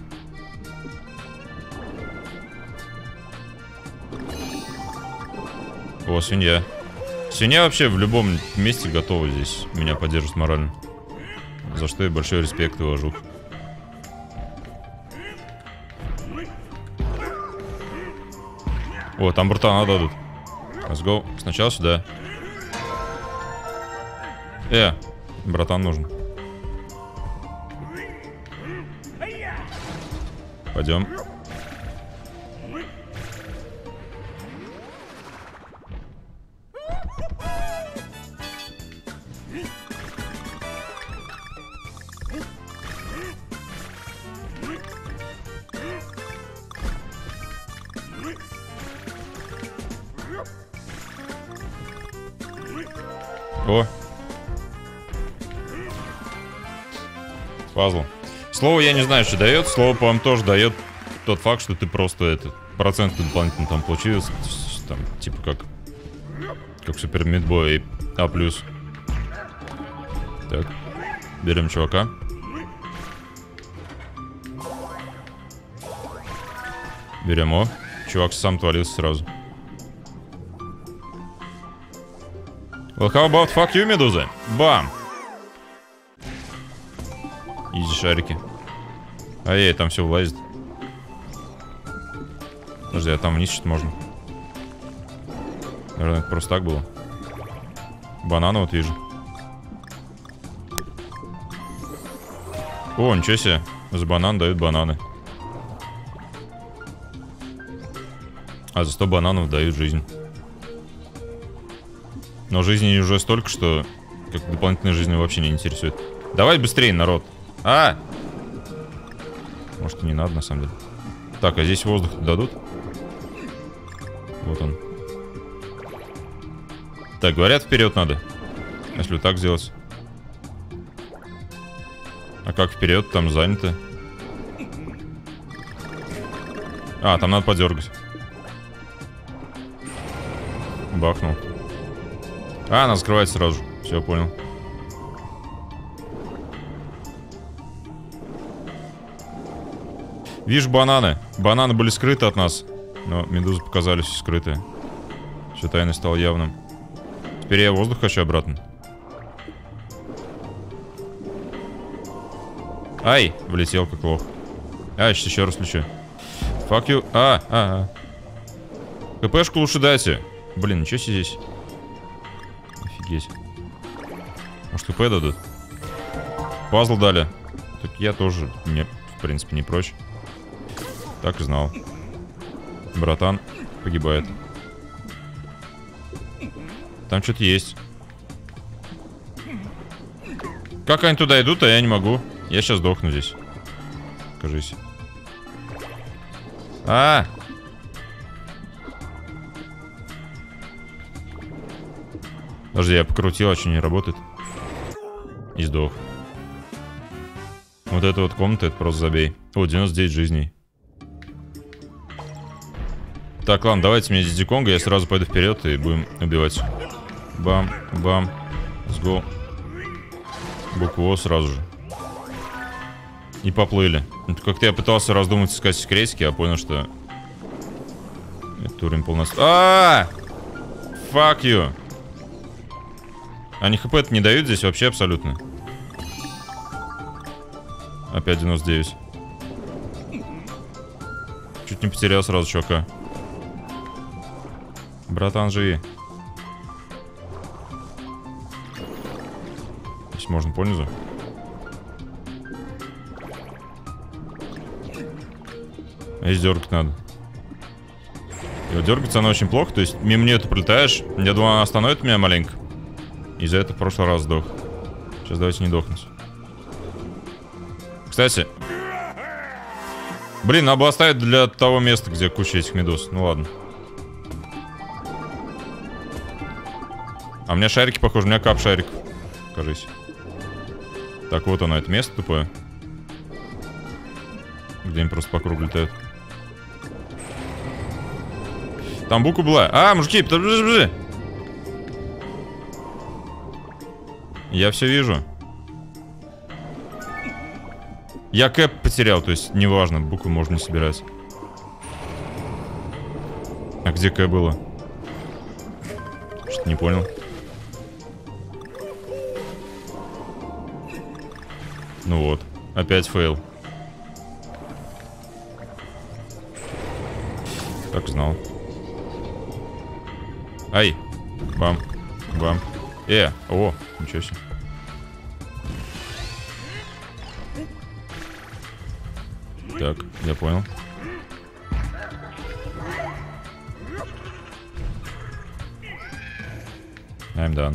О, свинья. Свинья вообще в любом месте готова здесь меня поддерживать морально. За что я большой респект и уважух. О, там братана дадут. Let's go. Сначала сюда. Э, братан нужен. Пойдем. О. Пазл. Слово я не знаю, что дает. Слово, по-моему, тоже дает тот факт, что ты просто этот процент дополнительно там получил. Там, типа как Как Супер Мидбой А плюс. Так. Берем чувака. Берем О. Чувак сам твалился сразу. Well, how about fuck you, медуза? Бам! Изи шарики. Ай-яй, там все влазит. Подожди, а там вниз что-то можно? Наверное, это просто так было. Бананы вот вижу. О, ничего себе. За банан дают бананы. А за сто бананов дают жизнь. Но жизни уже столько, что как дополнительная жизнь вообще не интересует. Давай быстрее, народ. А! Может, и не надо, на самом деле. Так, а здесь воздух дадут? Вот он. Так, говорят, вперед надо. Если вот так сделать. А как вперед? Там занято. А, там надо подергать. Бахнул. А, она закрывается сразу же. Все, понял. Вижу бананы. Бананы были скрыты от нас. Но медузы показались скрытые. Все тайное стало явным. Теперь я воздух хочу обратно. Ай, влетел как лох. А, сейчас еще раз лечу. Fuck you. А, а, а. КПшку лучше дайте. Блин, ничего себе здесь. Офигеть. Может, ХП дадут? Пазл дали. Так я тоже, не, в принципе, не прочь. Так и знал. Братан погибает. Там что-то есть. Как они туда идут, а я не могу. Я сейчас сдохну здесь. Кажись. А! Подожди, я покрутил, а что не работает? И сдох. Вот эта вот комната, это просто забей. О, девяносто девять жизней. Так, ладно, давайте мне Дидди Конга, я сразу пойду вперед и будем убивать. Бам, бам, let's go. Букву О сразу же. И поплыли. Как-то я пытался раздумать, искать секретики, а понял, что... Это уровень полностью. А, fuck you. Они хп-то не дают здесь вообще абсолютно. Опять девяносто девять. Чуть не потерял сразу чувака. Братан, живи. Здесь можно понизу. Здесь дергать надо. И вот дергаться она очень плохо. То есть мимо нее ты пролетаешь. Я думаю, она остановит меня маленько. Из-за этого в прошлый раз сдох. Сейчас давайте не дохнуть. Кстати. Блин, надо было оставить для того места, где куча этих медуз. Ну ладно. А у меня шарики, похоже, у меня кап шариков. Кажись. Так, вот оно, это место тупое. Где они просто по кругу летают. Там буква была. А, мужики, подожди, подожди. Я все вижу. Я кэп потерял, то есть неважно, буквы можно не собирать. А где кэп было? Что-то не понял. Ну вот, опять фейл. Так знал. Ай, бам, бам. Э, о, ничего себе. Так, я понял. I'm done.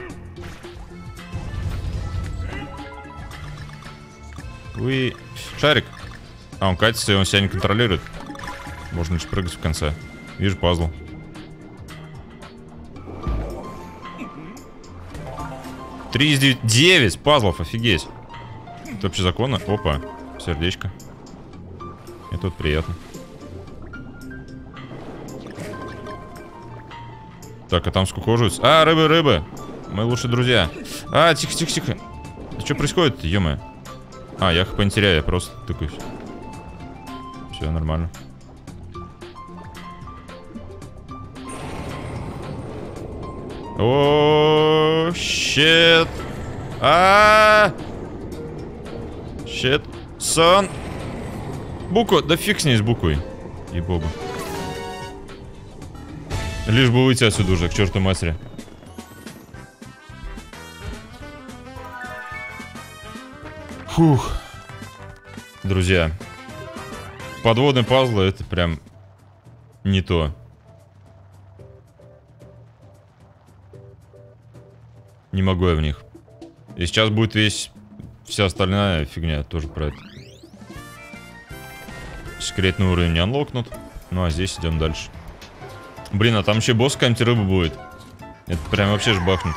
Уи. Шарик. А, он катится, и он себя не контролирует. Можно лишь прыгать в конце. Вижу пазл. три из девяти. девять пазлов, офигеть. Это вообще законно? Опа, сердечко. И тут приятно. Так, а там скукоживаются. А, рыбы, рыбы. Мои лучшие друзья. А, тихо, тихо, тихо. Что происходит, ё-моё? А, я хп не теряю, я просто тыкаюсь. Все нормально. О, щет. А, щет. Сон. Буква, да фиг с ней с буквой. Ей-богу. Лишь бы уйти отсюда уже, к черту матери. Фух. Друзья. Подводные пазлы — это прям не то. Не могу я в них. И сейчас будет весь... Вся остальная фигня тоже про это. Секретный уровень не анлокнут. Ну а здесь идем дальше. Блин, а там еще босс какая-нибудь рыба будет. Это прям вообще ж бахнет.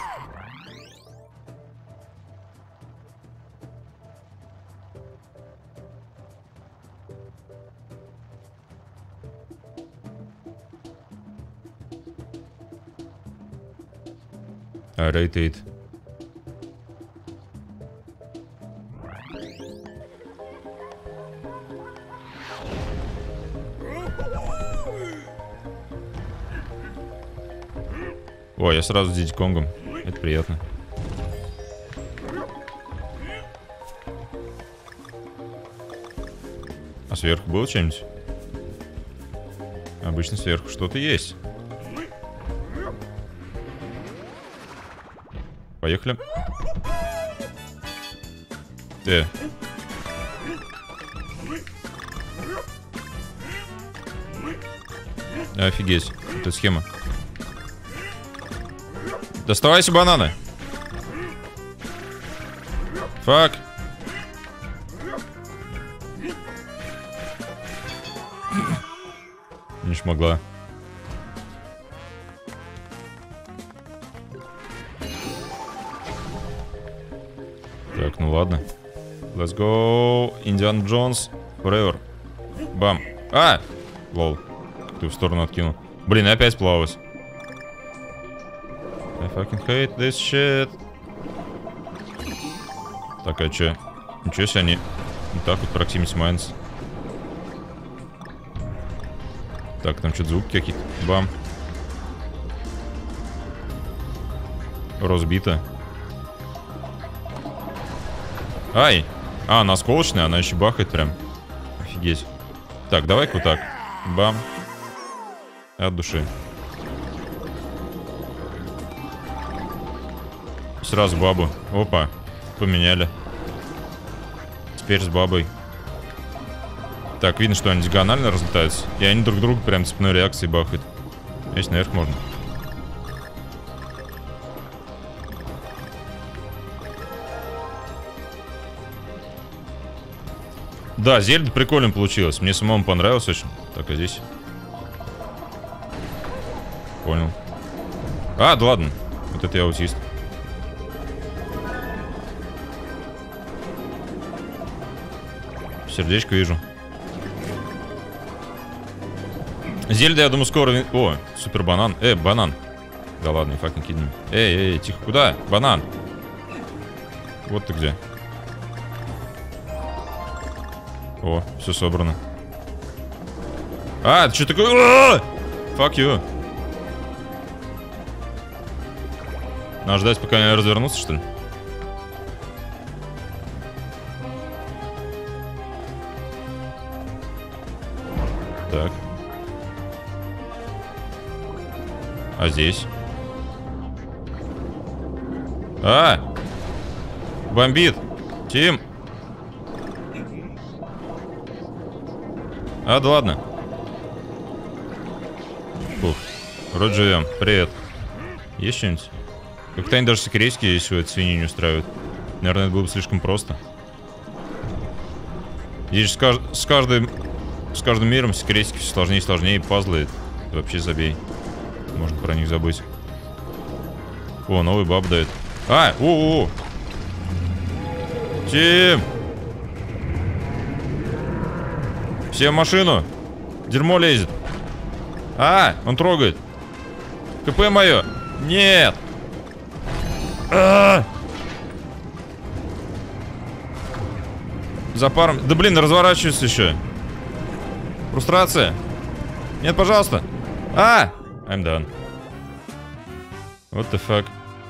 А, рейтейт. О, я сразу с Дидди Конгом. Это приятно. А сверху было что-нибудь? Обычно сверху что-то есть. Поехали. Э. Офигеть. Это схема. Доставайся, бананы. Фак. Не смогла. Так, ну ладно. Let's go. Индиана Джонс. Forever. Бам. А! Лол. Ты в сторону откинул. Блин, опять плавать. I fucking hate this shit. Так, а че? Ничего себе они. Вот так вот, Proximity Mines. Так, там что-то звуки какие-то. Бам. Разбито. Ай! А, она осколочная, она еще бахает прям. Офигеть. Так, давай-ка вот так. Бам. От души. Сразу бабу. Опа. Поменяли. Теперь с бабой. Так, видно, что они диагонально разлетаются. И они друг друга прям цепной реакцией бахают. Здесь наверх можно. Да, Зельда прикольно получилось. Мне самому понравилось очень. Так, а здесь? Понял. А, да ладно. Вот это я аутист. Сердечко вижу. Зельда, я думаю, скоро... О, супер банан. Э, банан. Да ладно, не fucking kidding. Эй, эй, тихо, куда? Банан. Вот ты где. О, все собрано. А, ты что такое? Fuck you. Надо ждать, пока они развернутся, что ли? Так. А здесь? А! Бомбит! Тим! А, да ладно. Фух. Вроде живем. Привет. Есть что-нибудь? Как-то они даже секретики, если эту свинью не устраивают. Наверное, это было бы слишком просто. Здесь с, кажд... с каждым... С каждым миром секретики все сложнее и сложнее. Пазлы. Ты вообще забей. Можно про них забыть. О, новый баб дает. А! О-о-о! Тим! Все в машину! Дерьмо лезет! А! Он трогает! КП мое! Нет! А! За паром... Да блин, разворачивается еще. Фрустрация. Нет, пожалуйста. А! I'm done. What the fuck?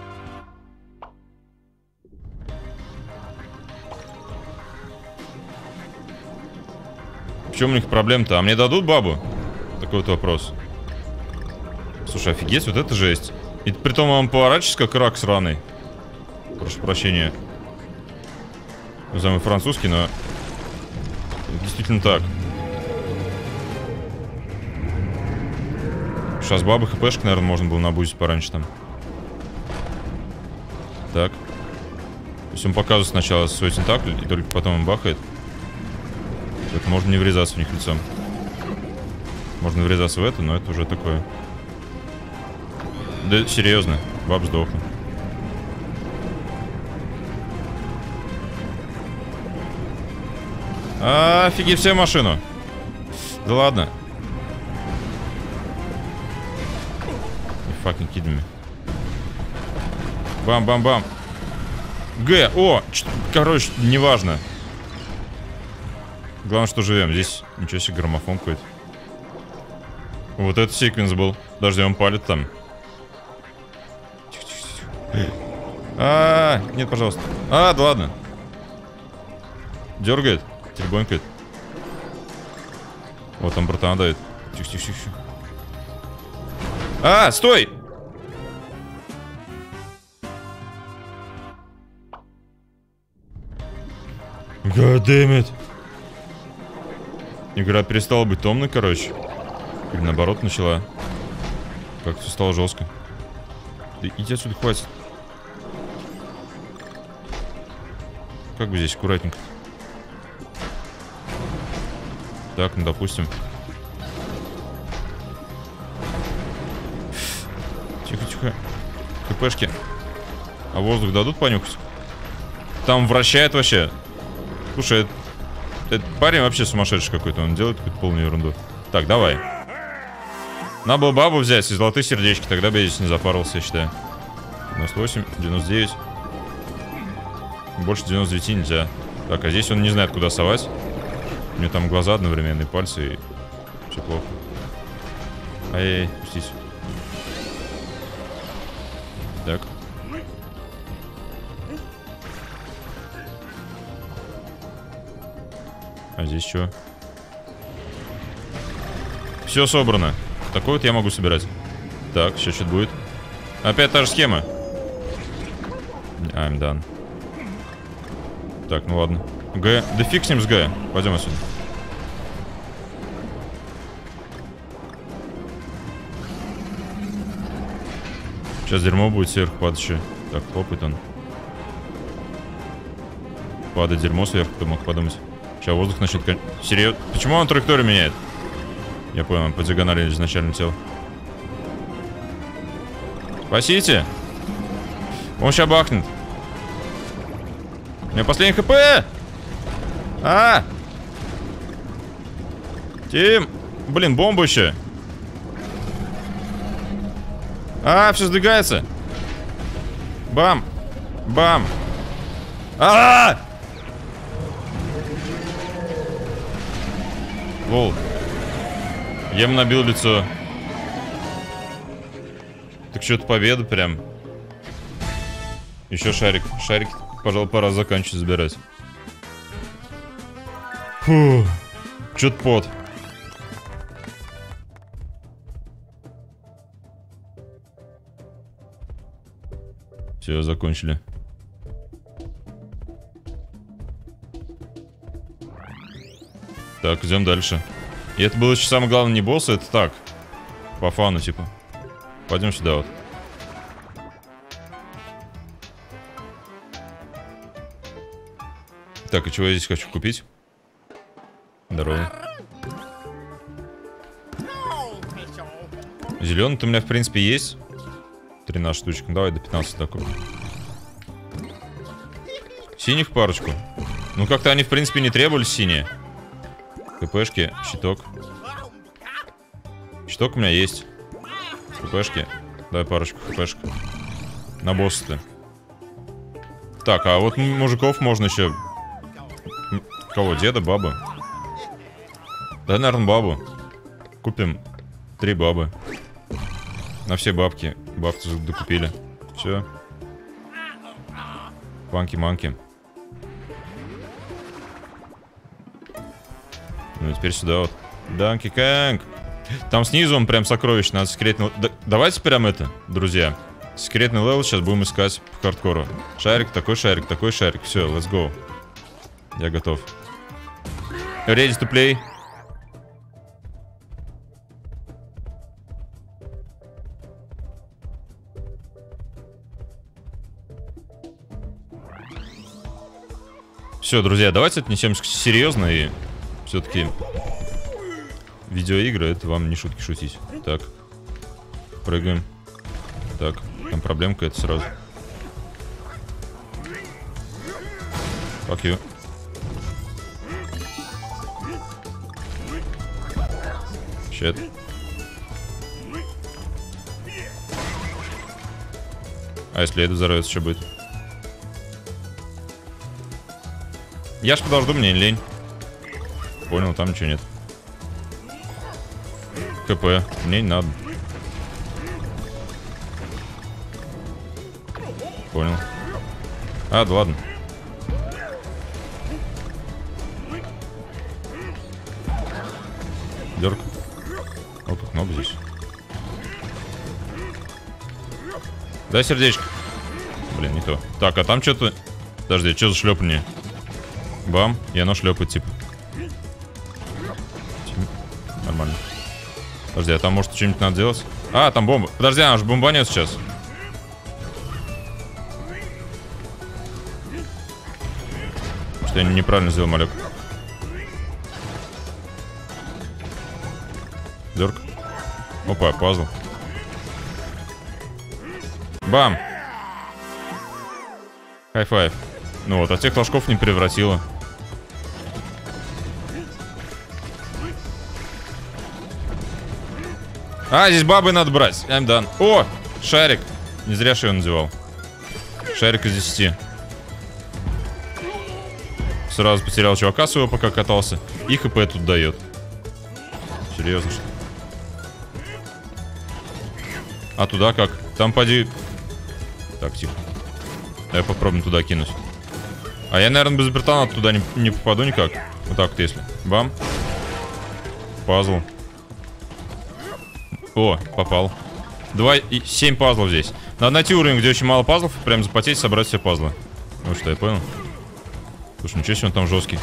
В чем у них проблема-то? А мне дадут бабу? Такой вот вопрос. Слушай, офигеть, вот это жесть. И притом он поворачивается как рак сраный. Прошу прощения за мой французский, но действительно так. Сейчас бабы хпшек, наверное, можно было набузить пораньше там. Так. То есть он показывает сначала свой тентакль, и только потом он бахает. Это можно не врезаться в них лицом. Можно врезаться в это, но это уже такое. Да, серьезно. Баб сдохла. А, офигеть, все в машину. Да ладно. Fucking kidding me. Бам-бам-бам. Г. О! Короче, неважно. Главное, что живем. Здесь ничего себе, граммофон какой-то. Вот этот секвенс был. Подожди, он палит там. Тихо-тихо-тихо. А, нет, пожалуйста. А, да ладно. Дергает, теребонькает. Вот там братан дает. Тихо-тихо-тихо. А, стой! God damn it. Игра перестала быть томной, короче. Или наоборот начала. Как-то все стало жестко. Да иди отсюда, хватит. Как бы здесь аккуратненько. Так, ну допустим. Тихо, тихо. КПшки. А воздух дадут понюхать? Там вращает вообще. Слушай, это, этот парень вообще сумасшедший какой-то. Он делает какую-то полную ерунду. Так, давай. Надо было бабу взять и золотые сердечки. Тогда бы я здесь не запарился, я считаю. девяносто восемь, девяносто девять. Больше девяносто девять нельзя. Так, а здесь он не знает, куда совать. У него там глаза одновременные, пальцы и... Все плохо. Ай-яй-яй, пустись. Так. А здесь что? Все собрано. Такой вот я могу собирать. Так, сейчас что-то будет. Опять та же схема. I'm done. Так, ну ладно. Г. Да фиг с ним с Г. Пойдем отсюда. Сейчас дерьмо будет сверху падать еще. Так, хлопает он. Падает дерьмо сверху, ты мог подумать. Сейчас воздух начнет... Серьезно? Почему он траекторию меняет? Я понял, он по диагонали изначально летел. Спасите! Он сейчас бахнет. У меня последний хп! А! Тим! Блин, бомба еще. А, все сдвигается. Бам! Бам! А! Лол. Я ему набил лицо. Так что-то победа прям. Еще шарик. Шарик, пожалуй, пора заканчивать забирать. Фу. Что-то пот. Все, закончили. Так, идем дальше. И это было еще самое главное не босс, это так. По фану, типа. Пойдем сюда вот. Так, и чего я здесь хочу купить? Здорово. Зеленый-то у меня, в принципе, есть. тринадцать штучек. Ну, давай до пятнадцати такой. Синих парочку. Ну, как-то они, в принципе, не требовались синие. КПшки, щиток. Щиток у меня есть. КПшки. Давай парочку КПшек. На босса-то. Так, а вот мужиков можно еще... Кого? Деда, бабы? Да, наверное, бабу. Купим три бабы. На все бабки. Бабки докупили. Все. Панки-манки. Ну, теперь сюда вот. Данки Кэнг. Там снизу он прям сокровищ. Надо секретный... Да, давайте прям это, друзья. Секретный левел сейчас будем искать по хардкору. Шарик, такой шарик, такой шарик. Все, let's go. Я готов. Ready to play. Все, друзья, давайте отнесемся серьезно и все-таки видеоигры это вам не шутки шутить. Так, прыгаем. Так, там проблемка это сразу. Fuck you. Щет. А если это взорвется, что будет? Я ж подожду, мне лень. Понял, там ничего нет. КП, мне не надо. Понял. А, да ладно. Дерг. Вот их много здесь. Дай сердечко. Блин, не то. Так, а там что-то... Подожди, что за шлепание? Бам. И оно шлепает, типа. Нормально. Подожди, а там может что-нибудь надо делать? А, там бомба. Подожди, она же бомбанет сейчас. Что я неправильно сделал, Малек. Дерг. Опа, пазл. Бам! Хай-файв. Ну вот, а тех флажков не превратило. А, здесь бабы надо брать. I'm done. О, шарик. Не зря шею надевал. Шарик из десяти. Сразу потерял чувака своего, пока катался. И хп тут дает. Серьезно, что? А туда как? Там поди... Так, тихо. Давай попробуем туда кинуть. А я, наверное, без бертана туда не, не попаду никак. Вот так вот, если. Бам. Пазл. О, попал. Два и семь пазлов здесь. Надо найти уровень, где очень мало пазлов. Прям запотеть, собрать все пазлы. Вот что, я понял. Слушай, ничего себе, он там жесткий.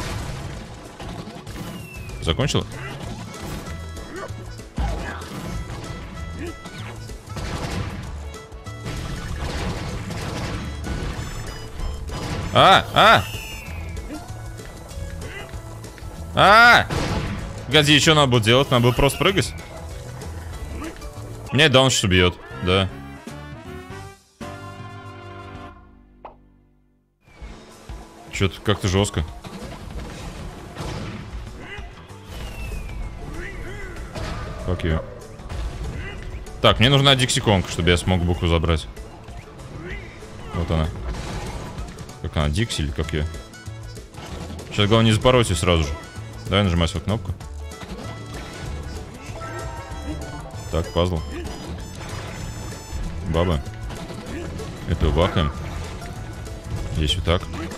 Закончил? А, а! А! Гади, что надо было делать? Надо было просто прыгать? Меня даун сейчас убьет, да. Что-то как-то жестко. Окей. Так, мне нужна Дикси Конг, чтобы я смог букву забрать. Вот она. Как она, Дикси или как ее? Сейчас главное не запороть ее сразу же. Давай нажимай свою кнопку. Так, пазл. Баба. Это бахаем. Здесь вот так.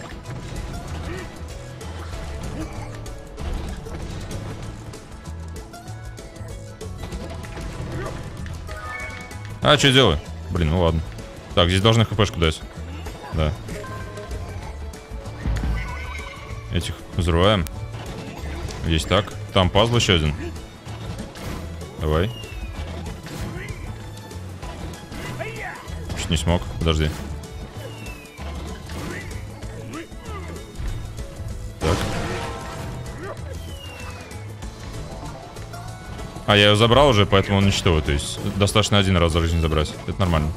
А, что делаю? Блин, ну ладно. Так, здесь должны хпшку дать. Да. Этих взрываем. Здесь так. Там пазл еще один. Давай. Чуть не смог. Подожди. Так. А, я ее забрал уже, поэтому он не считывает. То есть достаточно один раз за жизнь забрать. Это нормально.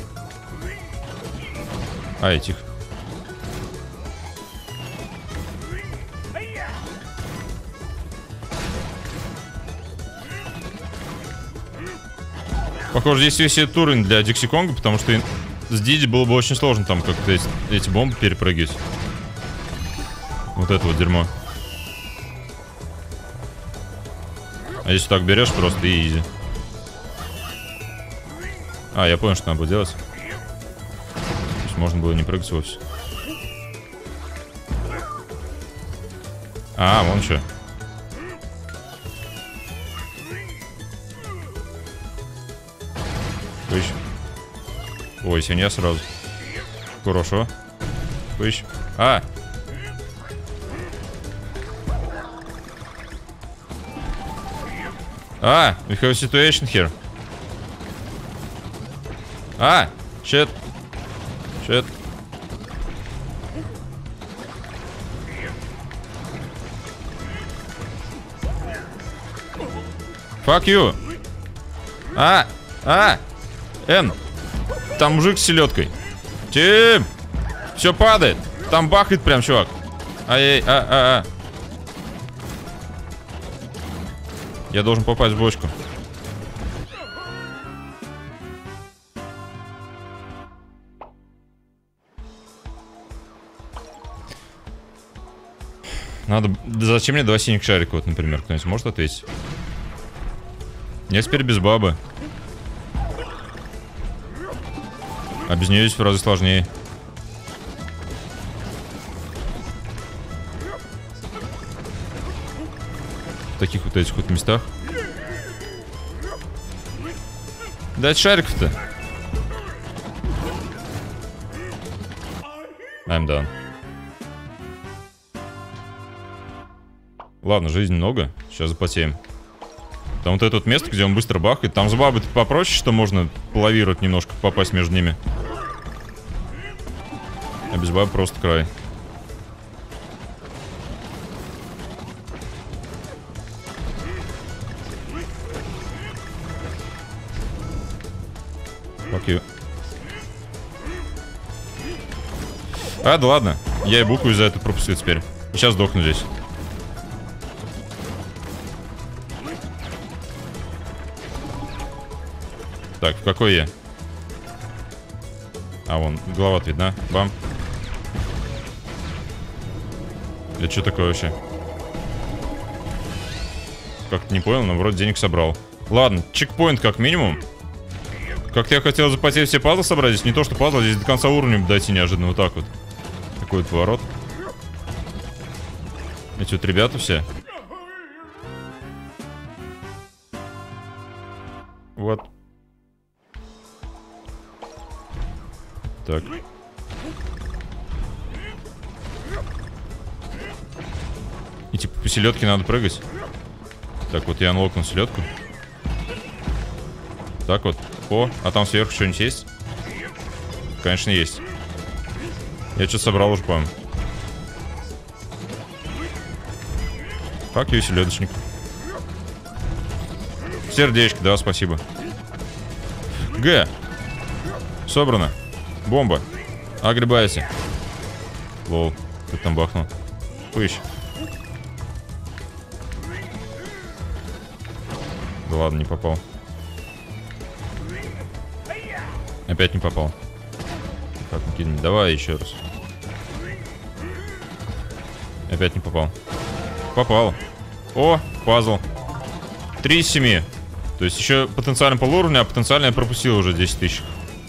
Ай, тихо. Похоже, здесь весь этот уровень для Дикси Конга, потому что с Диди было бы очень сложно там как-то эти, эти бомбы перепрыгивать. Вот это вот дерьмо. А если так берешь, просто и изи. А, я понял, что надо было делать. То есть можно было не прыгать вовсе. А, вон что. Пыщ. Ой, свинья сразу. Хорошо. Пыщ. А! А! We have a situation here. А! Shit. Shit. Fuck you. А! А! Эн! Там мужик с селедкой. Тим! Все падает. Там бахает прям, чувак. Ай-яй, а-а-а. Я должен попасть в бочку. Надо... Зачем мне два синих шарика, вот, например? Кто-нибудь может ответить? Я теперь без бабы. А без нее здесь в разы сложнее. В таких вот этих вот местах. Дать шариков-то. I'm done. Ладно, жизни много. Сейчас запотеем. Там вот это вот место, где он быстро бахает. Там с бабой попроще, что можно лавировать немножко, попасть между ними. А без бабы просто край. Окей. А, да ладно. Я и букву из-за этого пропустил теперь. Сейчас сдохну здесь. Так, в какой я? А, вон, голова видна. Бам. Это что такое вообще? Как-то не понял, но вроде денег собрал. Ладно, чекпоинт как минимум. Как-то я хотел запотеть все пазлы собрать. Здесь не то, что пазлы, здесь до конца уровня дойти неожиданно. Вот так вот. Такой вот поворот. Эти вот ребята все. Вот. Так. И типа по селедке надо прыгать. Так, вот я анлокнул селедку. Так вот. О, а там сверху что-нибудь есть? Конечно, есть. Я что-то собрал уже, по-моему. Фак ю, селедочник. Сердечко, да, спасибо. Г. Собрано. Бомба. Огребайте. Лол. Кто там бахнул? Пыщ. Да ладно, не попал. Опять не попал. Как накинем? Давай еще раз. Опять не попал. Попал. О, пазл. три из семи. То есть еще потенциально полууровня, а потенциально я пропустил уже десять тысяч.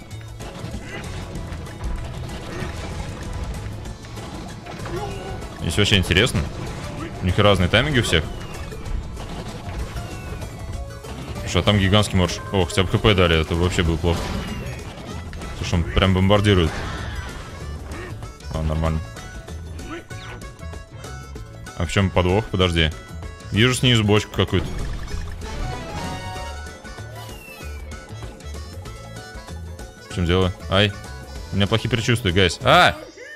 Здесь вообще интересно. У них разные тайминги у всех. Что там гигантский морж. О, хотя бы хп дали, это вообще было плохо. Потому что он прям бомбардирует. А, нормально. А в чем подвох? Подожди. Вижу снизу бочку какую-то. В чем дело? Ай. У меня плохие предчувствия, гайс. А!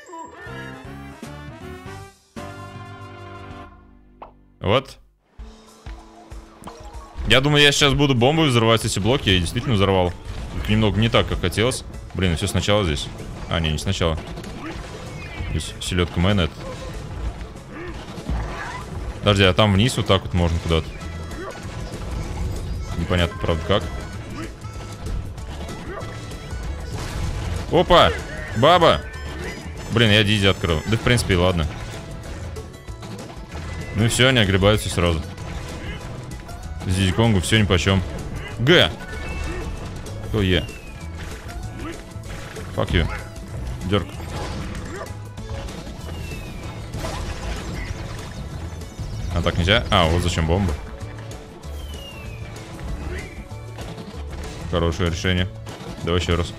Вот. Я думаю, я сейчас буду бомбой взрывать эти блоки. Я действительно взорвал. Немного не так, как хотелось. Блин, все сначала здесь. А, не, не сначала. Здесь селедка майонет. Подожди, а там вниз вот так вот можно куда-то. Непонятно, правда, как. Опа! Баба! Блин, я Диди открыл. Да, в принципе, ладно. Ну и все, они огребаются сразу. С Диди Конгу все нипочем. Г! О, Е. Fuck you. Дерг. А так нельзя? А, вот зачем бомба. Хорошее решение. Давай еще раз.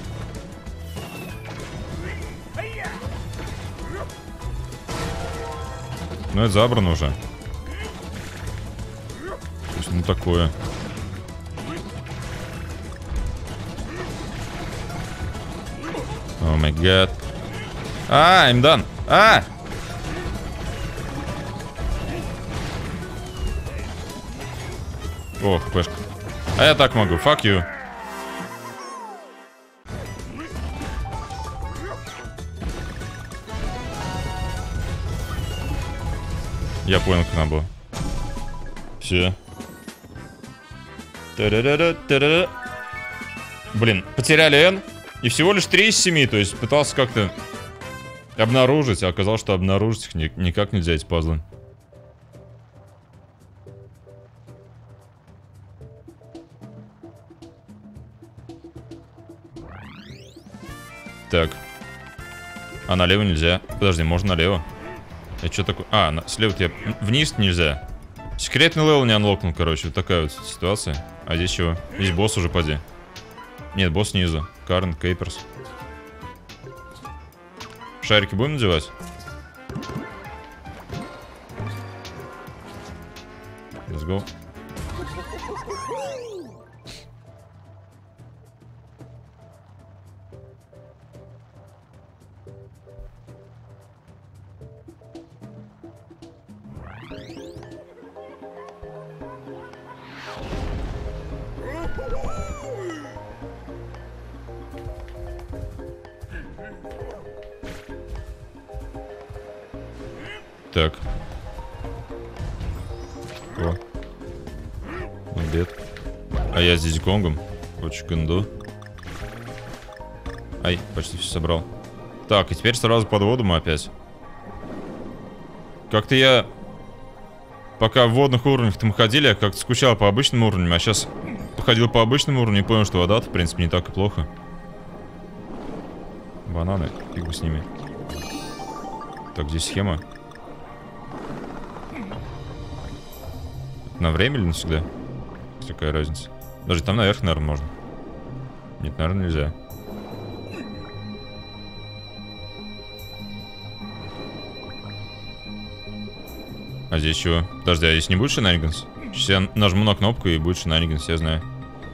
Ну, это забрано уже. То есть, ну, такое. О май гад. А, I'm done. А! О, хпшка. А я так могу. Fuck you. Я понял, как надо было. Все. Блин, потеряли N. И всего лишь три из семи. То есть пытался как-то обнаружить, а оказалось, что обнаружить их ни никак нельзя, эти пазлы. Так. А налево нельзя. Подожди, можно налево. Это что такое? А, на... слева я... Вниз нельзя. Секретный левел не анлокнул, короче. Вот такая вот ситуация. А здесь чего? Здесь босс уже, поди. Нет, босс снизу. Карн, Кейперс. Шарики будем надевать? let's go. Так. О. Обед. А я здесь гонгом. Очень гунду. Ай, почти все собрал. Так, и теперь сразу под воду мы опять. Как-то я... Пока в водных уровнях мы ходили, я как-то скучал по обычным уровням, а сейчас походил по обычному уровню и понял, что вода, в принципе, не так и плохо. Бананы, фиг бы с ними. Так, здесь схема. На время или навсегда? Какая разница? Даже там наверх, наверное, можно. Нет, наверное, нельзя. А здесь чего? Подожди, а здесь не будет Shenanigans? Сейчас я нажму на кнопку и будет Shenanigans, я знаю.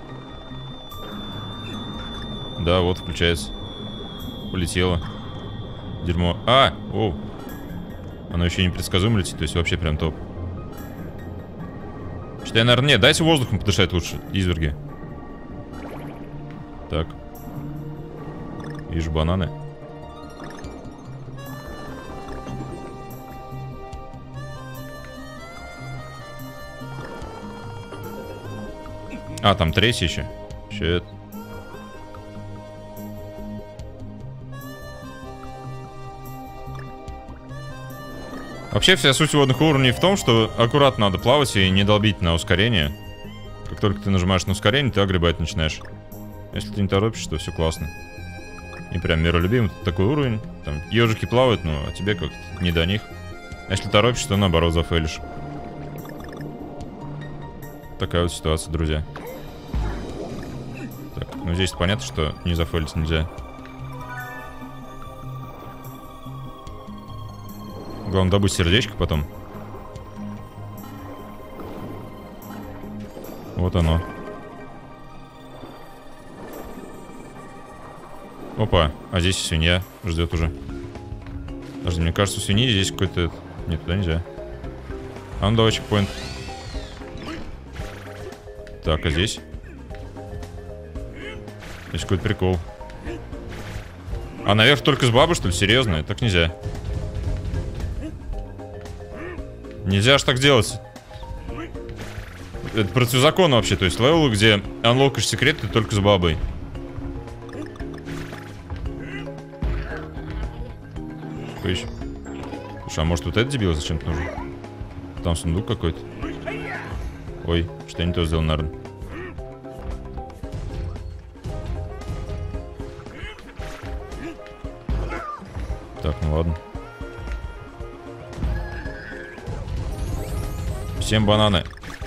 Да, вот включается. Полетело. Дерьмо. А! Оу. Оно еще непредсказуемо летит, то есть вообще прям топ. Что-то я, наверное, нет, дайте воздухом подышать лучше, изверги. Так. Вижу бананы. А, там третий еще. Щет. Вообще вся суть водных уровней в том, что аккуратно надо плавать и не долбить на ускорение. Как только ты нажимаешь на ускорение, ты огребать начинаешь. Если ты не торопишься, то все классно. И прям миролюбимый такой уровень. Там ежики плавают, но а тебе как-то не до них. А если торопишься, то наоборот зафейлишь. Такая вот ситуация, друзья. Так, ну здесь понятно, что не зафейлить нельзя. Главное добыть сердечко потом. Вот оно. Опа, а здесь свинья ждет уже. Подожди, мне кажется, у свиньи здесь какой-то... Нет, туда нельзя. А ну давай чекпоинт. Так, а здесь? Здесь какой-то прикол. А наверх только с бабой, что ли? Серьезно? Так нельзя. Нельзя ж так делать. Это противозаконно вообще. То есть левелы, где анлокаешь секреты только с бабой. Слушай, а может вот это дебил зачем-то нужен? Там сундук какой-то. Ой, что я не то сделал, наверное. Так, ну ладно. Всем бананы.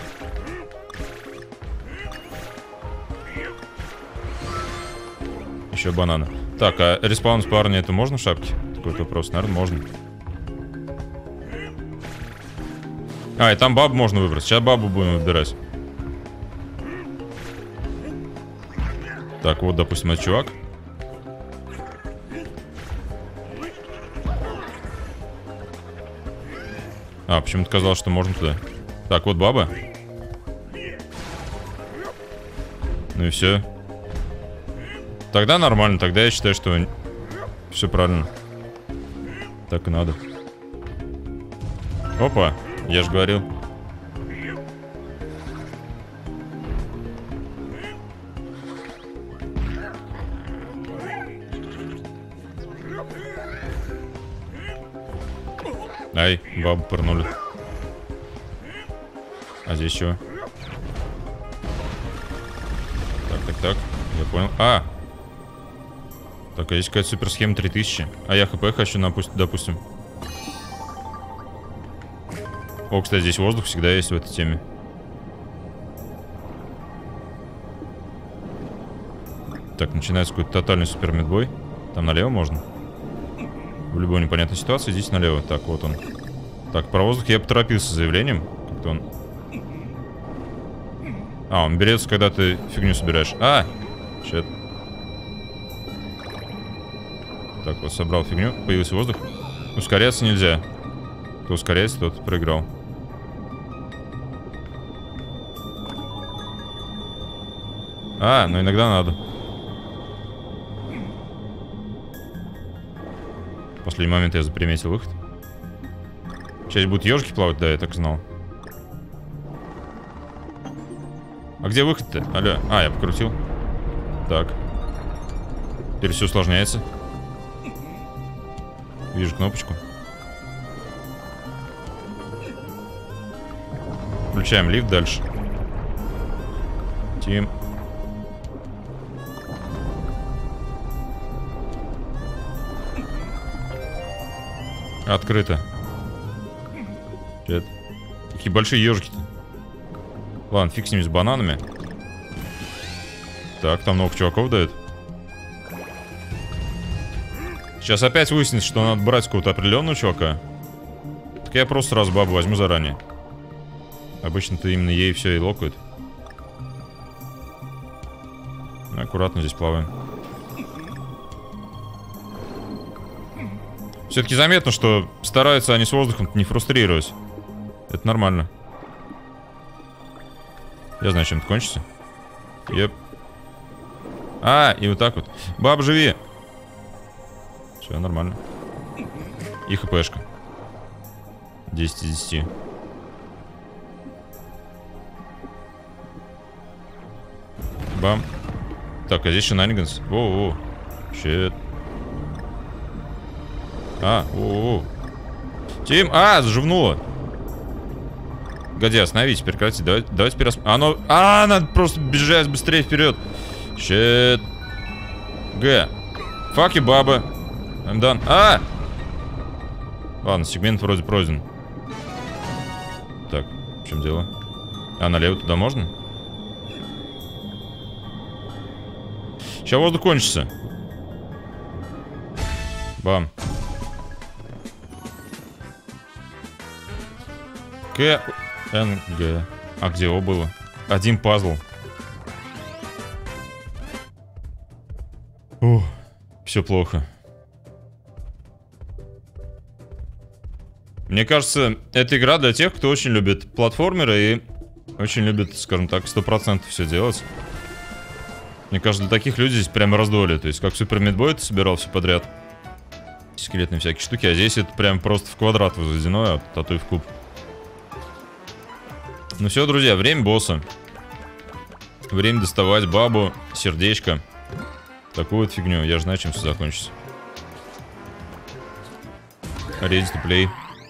Еще бананы. Так, а респаун с парня это можно в шапке? Такой вопрос, наверное, можно. А, и там бабу можно выбрать. Сейчас бабу будем выбирать. Так, вот, допустим, этот чувак. А, почему-то казалось, что можно туда. Так, вот баба. Ну и все. Тогда нормально, тогда я считаю, что все правильно. Так и надо. Опа, я же говорил. Ай, бабу пырнули. А здесь чего? Так, так, так. Я понял. А! Так, а здесь какая-то суперсхема три тысячи. А я хп хочу, допустим. О, кстати, здесь воздух всегда есть в этой теме. Так, начинается какой-то тотальный супер медбой. Там налево можно? В любой непонятной ситуации здесь налево. Так, вот он. Так, про воздух я поторопился с заявлением. Как-то он А, он берется, когда ты фигню собираешь. А! Щет. Так, вот собрал фигню. Появился воздух. Ускоряться нельзя. Кто ускоряется, тот проиграл. А, ну иногда надо. В последний момент я заприметил выход. Сейчас будут ежики плавать, да, я так знал. А где выход-то? Алло. А, я покрутил. Так. Теперь все усложняется. Вижу кнопочку. Включаем лифт дальше. Тим. Открыто. Чё-то. Какие большие ежики-то. Ладно, фиг с ними, с бананами. Так, там много чуваков дают. Сейчас опять выяснится, что надо брать какого-то определенного чувака. Так я просто сразу бабу возьму заранее. Обычно-то именно ей все и локают. Аккуратно здесь плаваем. Все-таки заметно, что стараются они с воздухом не фрустрировать. Это нормально. Я знаю, чем это кончится. Еп. А, и вот так вот. Баб, живи. Все нормально. И хпшка. десять из десяти. Бам. Так, а здесь Шинаниганс. Воу-воу. Щет. А, воу-воу. Тим, а, заживнуло. Погоди, остановись, прекрати. Давай, давай теперь... Рас... Оно... А, надо просто бежать быстрее вперед. Щет. Г. Факи, баба. I'm done. А! Ладно, сегмент вроде пройден. Так, в чем дело? А, налево туда можно? Сейчас воздух кончится. Бам. К, Н, Г. А где О было? Один пазл. Ух, все плохо. Мне кажется, эта игра для тех, кто очень любит платформеры и очень любит, скажем так, сто процентов все делать. Мне кажется, для таких людей здесь прям раздолье. То есть, как в Super Meat Boy ты собирал все подряд. Скелетные всякие штуки. А здесь это прям просто в квадрат возведено, а то и в куб. Ну все, друзья, время босса. Время доставать бабу, сердечко. Такую вот фигню. Я же знаю, чем все закончится. Ready to play.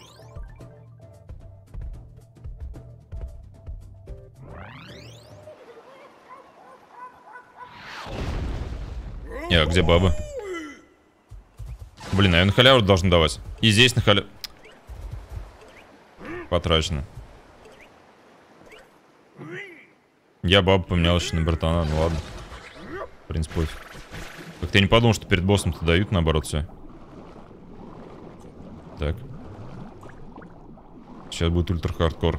А где баба? Блин, а я на халяву должен давать. И здесь на халяву. Потрачено. Я бабу поменял еще на братана, ну ладно. В принципе, пофиг. Как-то я не подумал, что перед боссом-то дают, наоборот, все. Так. Сейчас будет ультра-хардкор.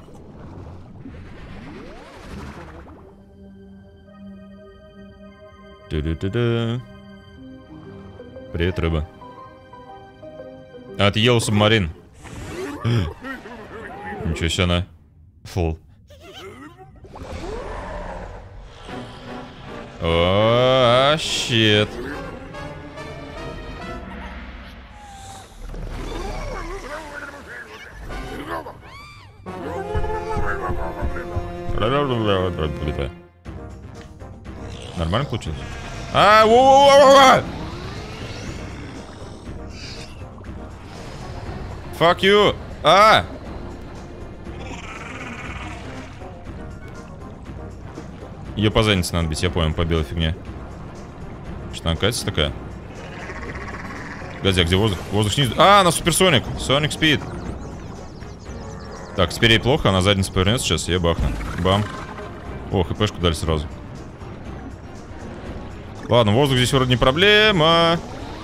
Ту-ду-ду-ду. Привет, рыба. А, ты ел субмарин. Ничего себе, она. Фул. О, щит. Нормально получилось? А, воу-воу-воу-воу! Fuck you! А! Ее по заднице надо бить, я понял, по белой фигне. Что она катится такая? Гадя, где воздух? Воздух снизу. А, она суперсоник! Соник спид. Так, теперь ей плохо, она задница повернется сейчас, я бахну. Бам. О, хпшку дали сразу. Ладно, воздух здесь вроде не проблема.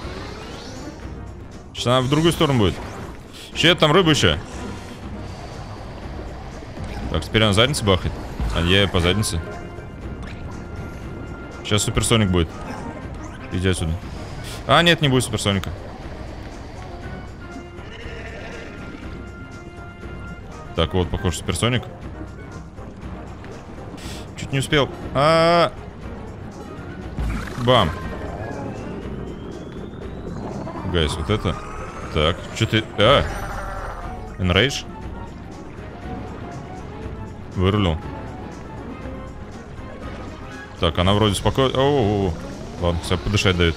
Сейчас она в другую сторону будет. Че, там рыба еще. Так, теперь она задницу бахает. А я по заднице. Сейчас суперсоник будет. Иди отсюда. А, нет, не будет суперсоника. Так, вот, похож, суперсоник. Чуть не успел. А, -а, -а. Бам. Гайс, вот это. Так, что ты... А! Enrage? Вырулил. Так, она вроде спокойно... О-о-о. Ладно, себя подышать дает.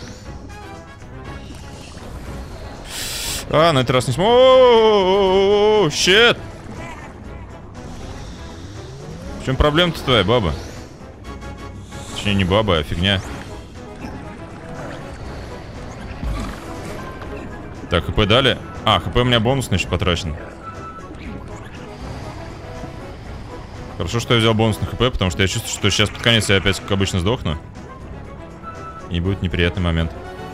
А, на этот раз не смог. О-о-о-о-о-о, щет! В чем проблема-то твоя, баба? Точнее, не баба, а фигня. Так, хп дали. А, хп у меня бонусный еще потрачен. Хорошо, что я взял бонусный хп, потому что я чувствую, что сейчас под конец я опять, как обычно, сдохну. И будет неприятный момент.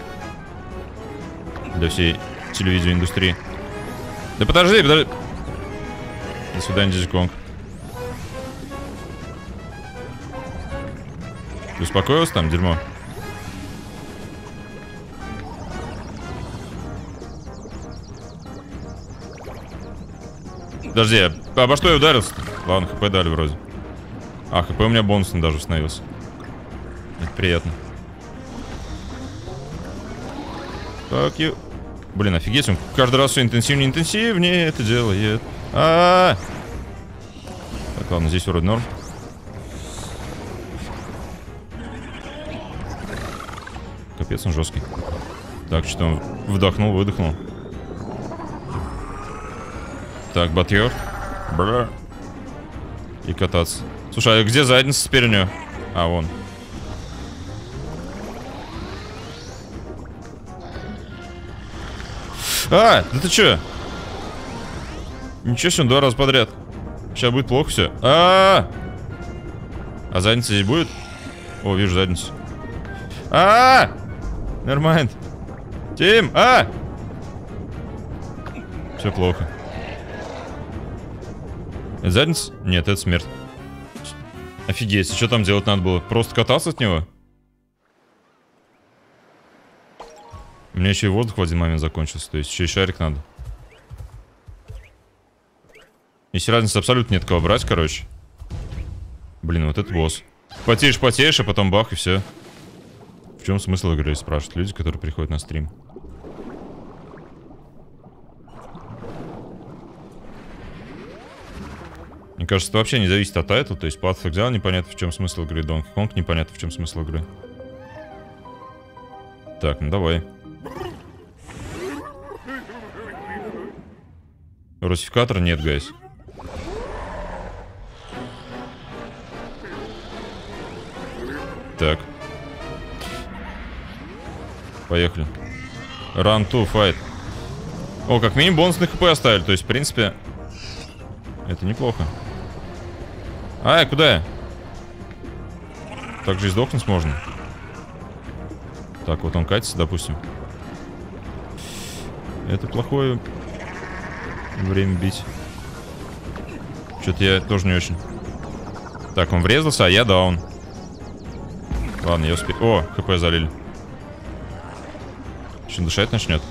Для всей телевидеоиндустрии. Да подожди, подожди. До свидания, Диджи Конг. Ты успокоился там, дерьмо? Подожди, а обо что я ударился? Ладно, хп дали вроде. А, хп у меня бонусный даже установился. Это приятно. Так, я... Блин, офигеть, он каждый раз все интенсивнее и интенсивнее это делает. А, -а, а Так, ладно, здесь вроде норм. Капец, он жесткий. Так, что он вдохнул, выдохнул. Так, батьер. Бра. И кататься. Слушай, а где задница теперь у него? А, вон. А, да ты чё? Ничего себе, он два раза подряд. Сейчас будет плохо все. А, -а, -а! А задница здесь будет? О, вижу задницу. А, -а, -а! Нормально. Тим, а! Все плохо. Это задница? Нет, это смерть. Офигеть, что там делать надо было? Просто кататься от него? У меня еще и воздух в один момент закончился. То есть еще и шарик надо. Если разницы абсолютно нет кого брать, короче. Блин, вот это босс. Потеешь, потеешь, а потом бах и все. В чем смысл игры, спрашивают люди, которые приходят на стрим. Мне кажется, это вообще не зависит от тайтла. То есть Path of Exile непонятно, в чем смысл игры. Donkey Kong непонятно, в чем смысл игры. Так, ну давай. Русификатора нет, гайс. Так. Поехали. Run to fight. О, как минимум бонусный хп оставили. То есть, в принципе, это неплохо. Ай, куда я? Так же и сдохнуть можно. Так, вот он катится, допустим. Это плохое время бить. Что-то я тоже не очень. Так, он врезался, а я даун. Ладно, я успею. О, хп залили. Еще дышать начнет.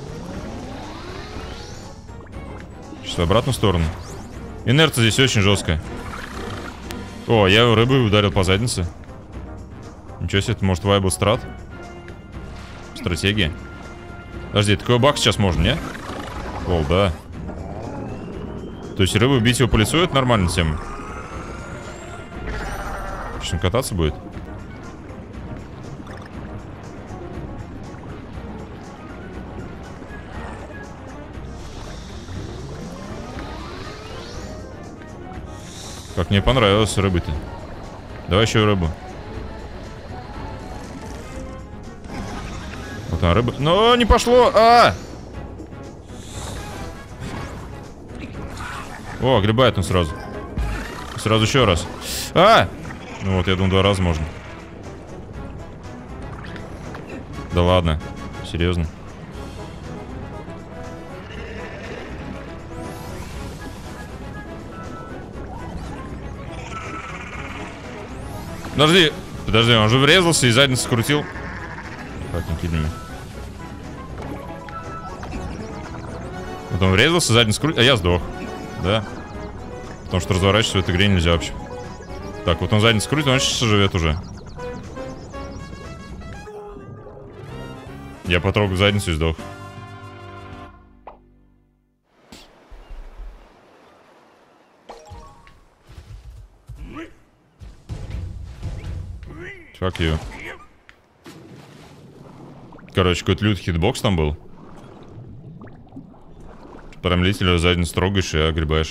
Сейчас в обратную сторону. Инерция здесь очень жесткая. О, я рыбой ударил по заднице. Ничего себе, это может вайбл страт. Стратегия. Подожди, такой бак сейчас можно, не? О, да. То есть рыбу бить его по лицу, это нормальная тема. Сейчас он кататься будет. Как мне понравилось рыбы-то. Давай еще рыбу. Вот она рыба. Но не пошло! А! О, огребает он сразу. Сразу еще раз. А! Ну вот, я думаю, два раза можно. Да ладно. Серьезно. Подожди. Подожди, он же врезался и задницу скрутил. Fucking kidding me. Вот он врезался, задницу скрутил, а я сдох. Да. Потому что разворачиваться в этой игре нельзя вообще. Так, вот он задницу скрутил, он сейчас живет уже. Я потрогал задницу и сдох. Fuck you. Короче, какой-то лютый хитбокс там был. Прям летели задницу трогаешь и огребаешь.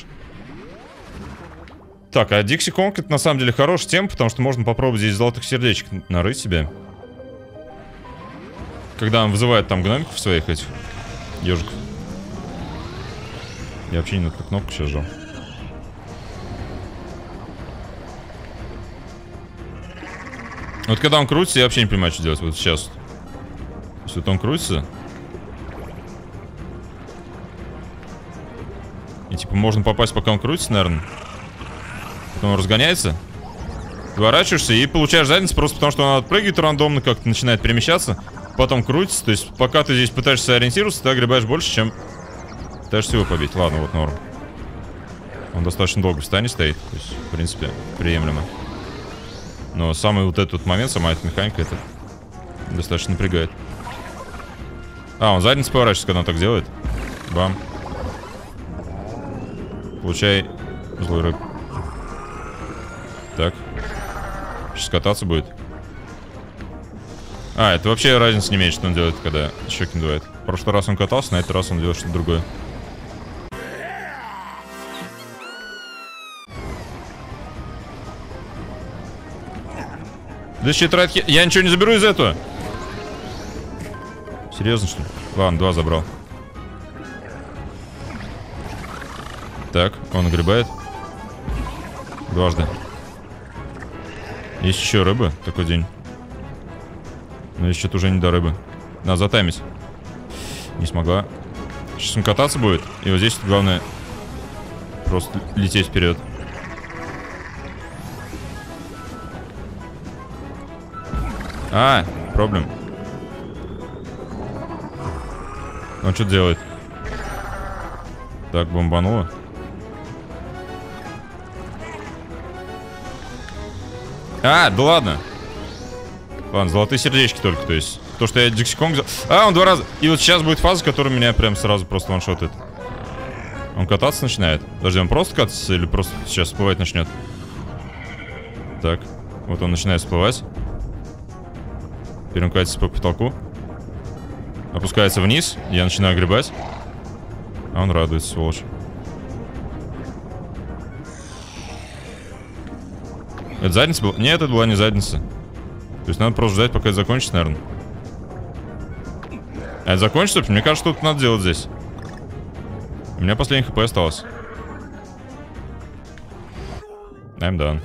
Так, а Dixie Kong это на самом деле хорошая тема, потому что можно попробовать здесь золотых сердечек нарыть себе. Когда он вызывает там гномиков своих этих ежиков. Я вообще не на эту кнопку сейчас жал. Вот когда он крутится, я вообще не понимаю, что делать. Вот сейчас. Если вот он крутится. И типа можно попасть, пока он крутится, наверное. Потом он разгоняется. Выворачиваешься и получаешь задницу просто потому, что он отпрыгивает рандомно, как-то начинает перемещаться. Потом крутится. То есть пока ты здесь пытаешься ориентироваться, ты огребаешь больше, чем пытаешься его побить. Ладно, вот норм. Он достаточно долго в стане стоит. То есть, в принципе, приемлемо. Но самый вот этот момент, сама эта механика, это достаточно напрягает. А, он задницу поворачивается, когда он так делает. Бам. Получай злой рыб. Так. Сейчас кататься будет. А, это вообще разницы не имеет, что он делает, когда щеки надувает. В прошлый раз он катался, на этот раз он делает что-то другое. Да щитрать, я ничего не заберу из этого. Серьезно, что ли? Ладно, два забрал. Так, он огребает. Дважды. Есть еще рыба, такой день. Но есть что-то уже не до рыбы. Надо затаймить. Не смогла. Сейчас он кататься будет. И вот здесь главное просто лететь вперед. А, проблем. Он что делает? Так, бомбануло. А, да ладно. Ладно, золотые сердечки только, то есть. То, что я Dixie Kong... А, он два раза... И вот сейчас будет фаза, которая меня прям сразу просто ваншотает. Он кататься начинает. Подожди, он просто катается или просто сейчас всплывать начнет? Так, вот он начинает всплывать. Теперь он катится по потолку. Опускается вниз, я начинаю огребать. А он радуется, сволочь. Это задница была? Нет, это была не задница. То есть надо просто ждать, пока это закончится, наверное. А это закончится? Мне кажется, что-то надо делать здесь. У меня последний хп осталось. I'm done.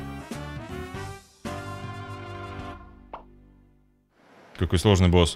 Какой сложный босс.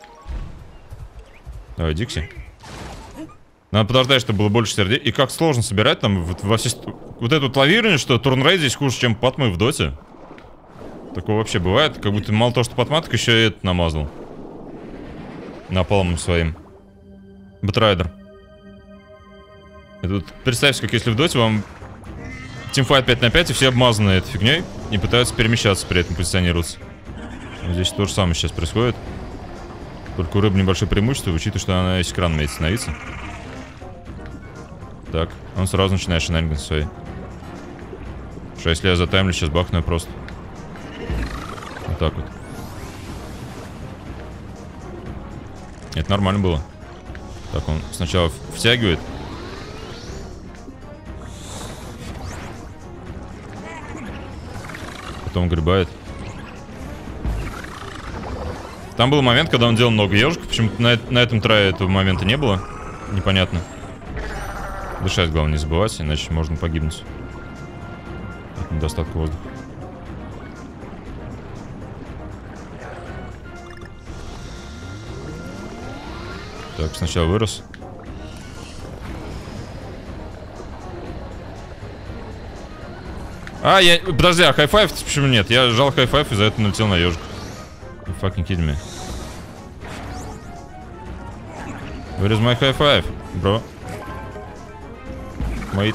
Давай, Дикси. Надо подождать, чтобы было больше сердец. И как сложно собирать там вот, во все... Вот это вот лавирование, что турнрейд здесь хуже, чем патмы в доте. Такое вообще бывает. Как будто мало того, что патма, так еще и это намазал. Напалмом своим. Бэтрайдер. Это вот представьте, как если в доте вам тимфайт пять на пять, и все обмазаны этой фигней и пытаются перемещаться, при этом позиционироваться. Вот здесь то же самое сейчас происходит. Только у рыбы небольшое преимущество, учитывая, что она весь экран умеет становиться. Так, он сразу начинает шинайнган свои. Что если я затаймлю, сейчас бахну я просто. Вот так вот. Это нормально было. Так, он сначала втягивает. Потом гребает. Там был момент, когда он делал много ежиков. Почему-то на, на этом трае этого момента не было. Непонятно. Дышать, главное, не забывать, иначе можно погибнуть от недостатка воздуха. Так, сначала вырос. А, я... Подожди, а хай-файв почему нет? Я жал хай-файв и за это налетел на ежик. You fucking kidding me. Where is my high-five, bro? Wait.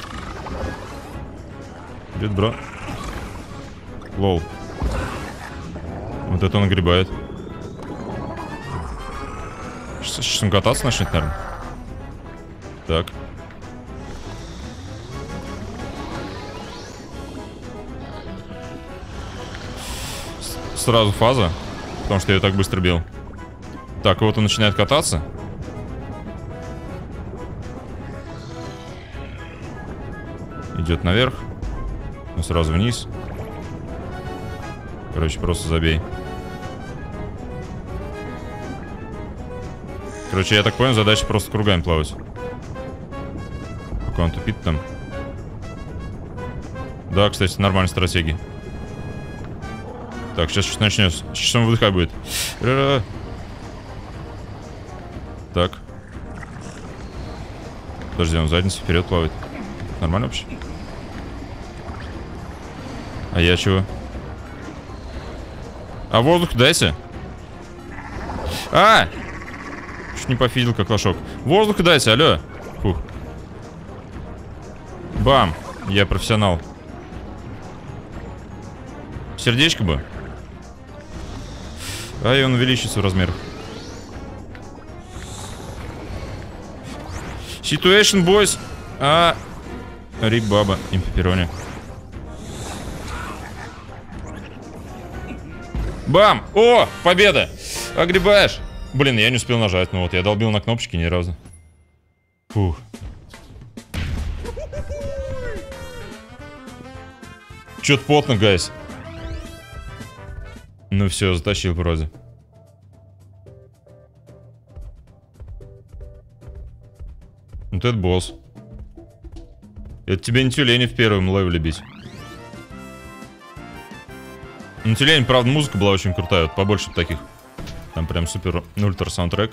Dude, бро. Лол. Вот это он огребает. Сейчас он кататься начнет, наверное. Так. С Сразу фаза. Потому что я ее так быстро бил. Так, вот он начинает кататься. Идет наверх. Ну, сразу вниз. Короче, просто забей. Короче, я так понял, задача просто кругами плавать. Пока он тупит там. Да, кстати, нормальная стратегия. Так, сейчас что-то начнется. Сейчас он выдыхать будет. Ра-ра-ра. Так. Подожди, он задницей вперед плавает. Нормально вообще? А я чего? А воздух дайте. А! Чуть не пофидел, как лошок. Воздух дайте, алло. Фух. Бам. Я профессионал. Сердечко бы. А, и он увеличится в размерах. Situation, boys. А. Рип баба. Им пепперони. Бам! О, победа! Огребаешь! Блин, я не успел нажать. Ну вот, я долбил на кнопочки ни разу. Фух. Чё-то потно, гайс. Ну все, затащил вроде. Вот это босс. Это тебе не тюлени в первом левеле бить. Ну, тюлень, правда, музыка была очень крутая. Вот побольше таких. Там прям супер ультра саундтрек.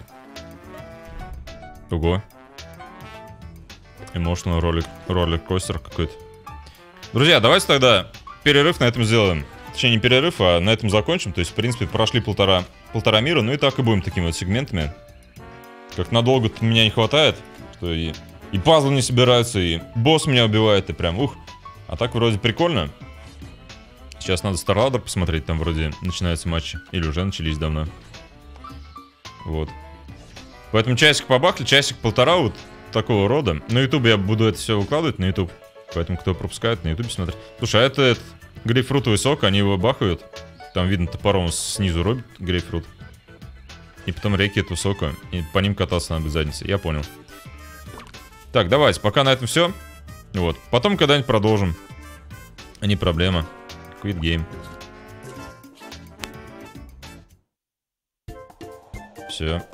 Ого. Emotional ролик, ролик-костер какой-то. Друзья, давайте тогда перерыв на этом сделаем. Точнее, не перерыв, а на этом закончим. То есть, в принципе, прошли полтора, полтора мира. Ну и так и будем такими вот сегментами. Как надолго-то меня не хватает. Что и, и пазлы не собираются, и босс меня убивает, и прям ух. А так вроде прикольно. Сейчас надо StarLadder посмотреть, там вроде начинаются матчи. Или уже начались давно. Вот. Поэтому часик побахли, часик-полтора вот такого рода. На YouTube я буду это все выкладывать, на YouTube. Поэтому кто пропускает, на YouTube смотрит. Слушай, а это, это грейпфрутовый сок, они его бахают. Там видно, топором снизу рубит грейпфрут. И потом реки этого сока. И по ним кататься надо задницей. Я понял. Так, давайте, пока на этом все. Вот. Потом когда-нибудь продолжим. А не проблема. Quit game. Все.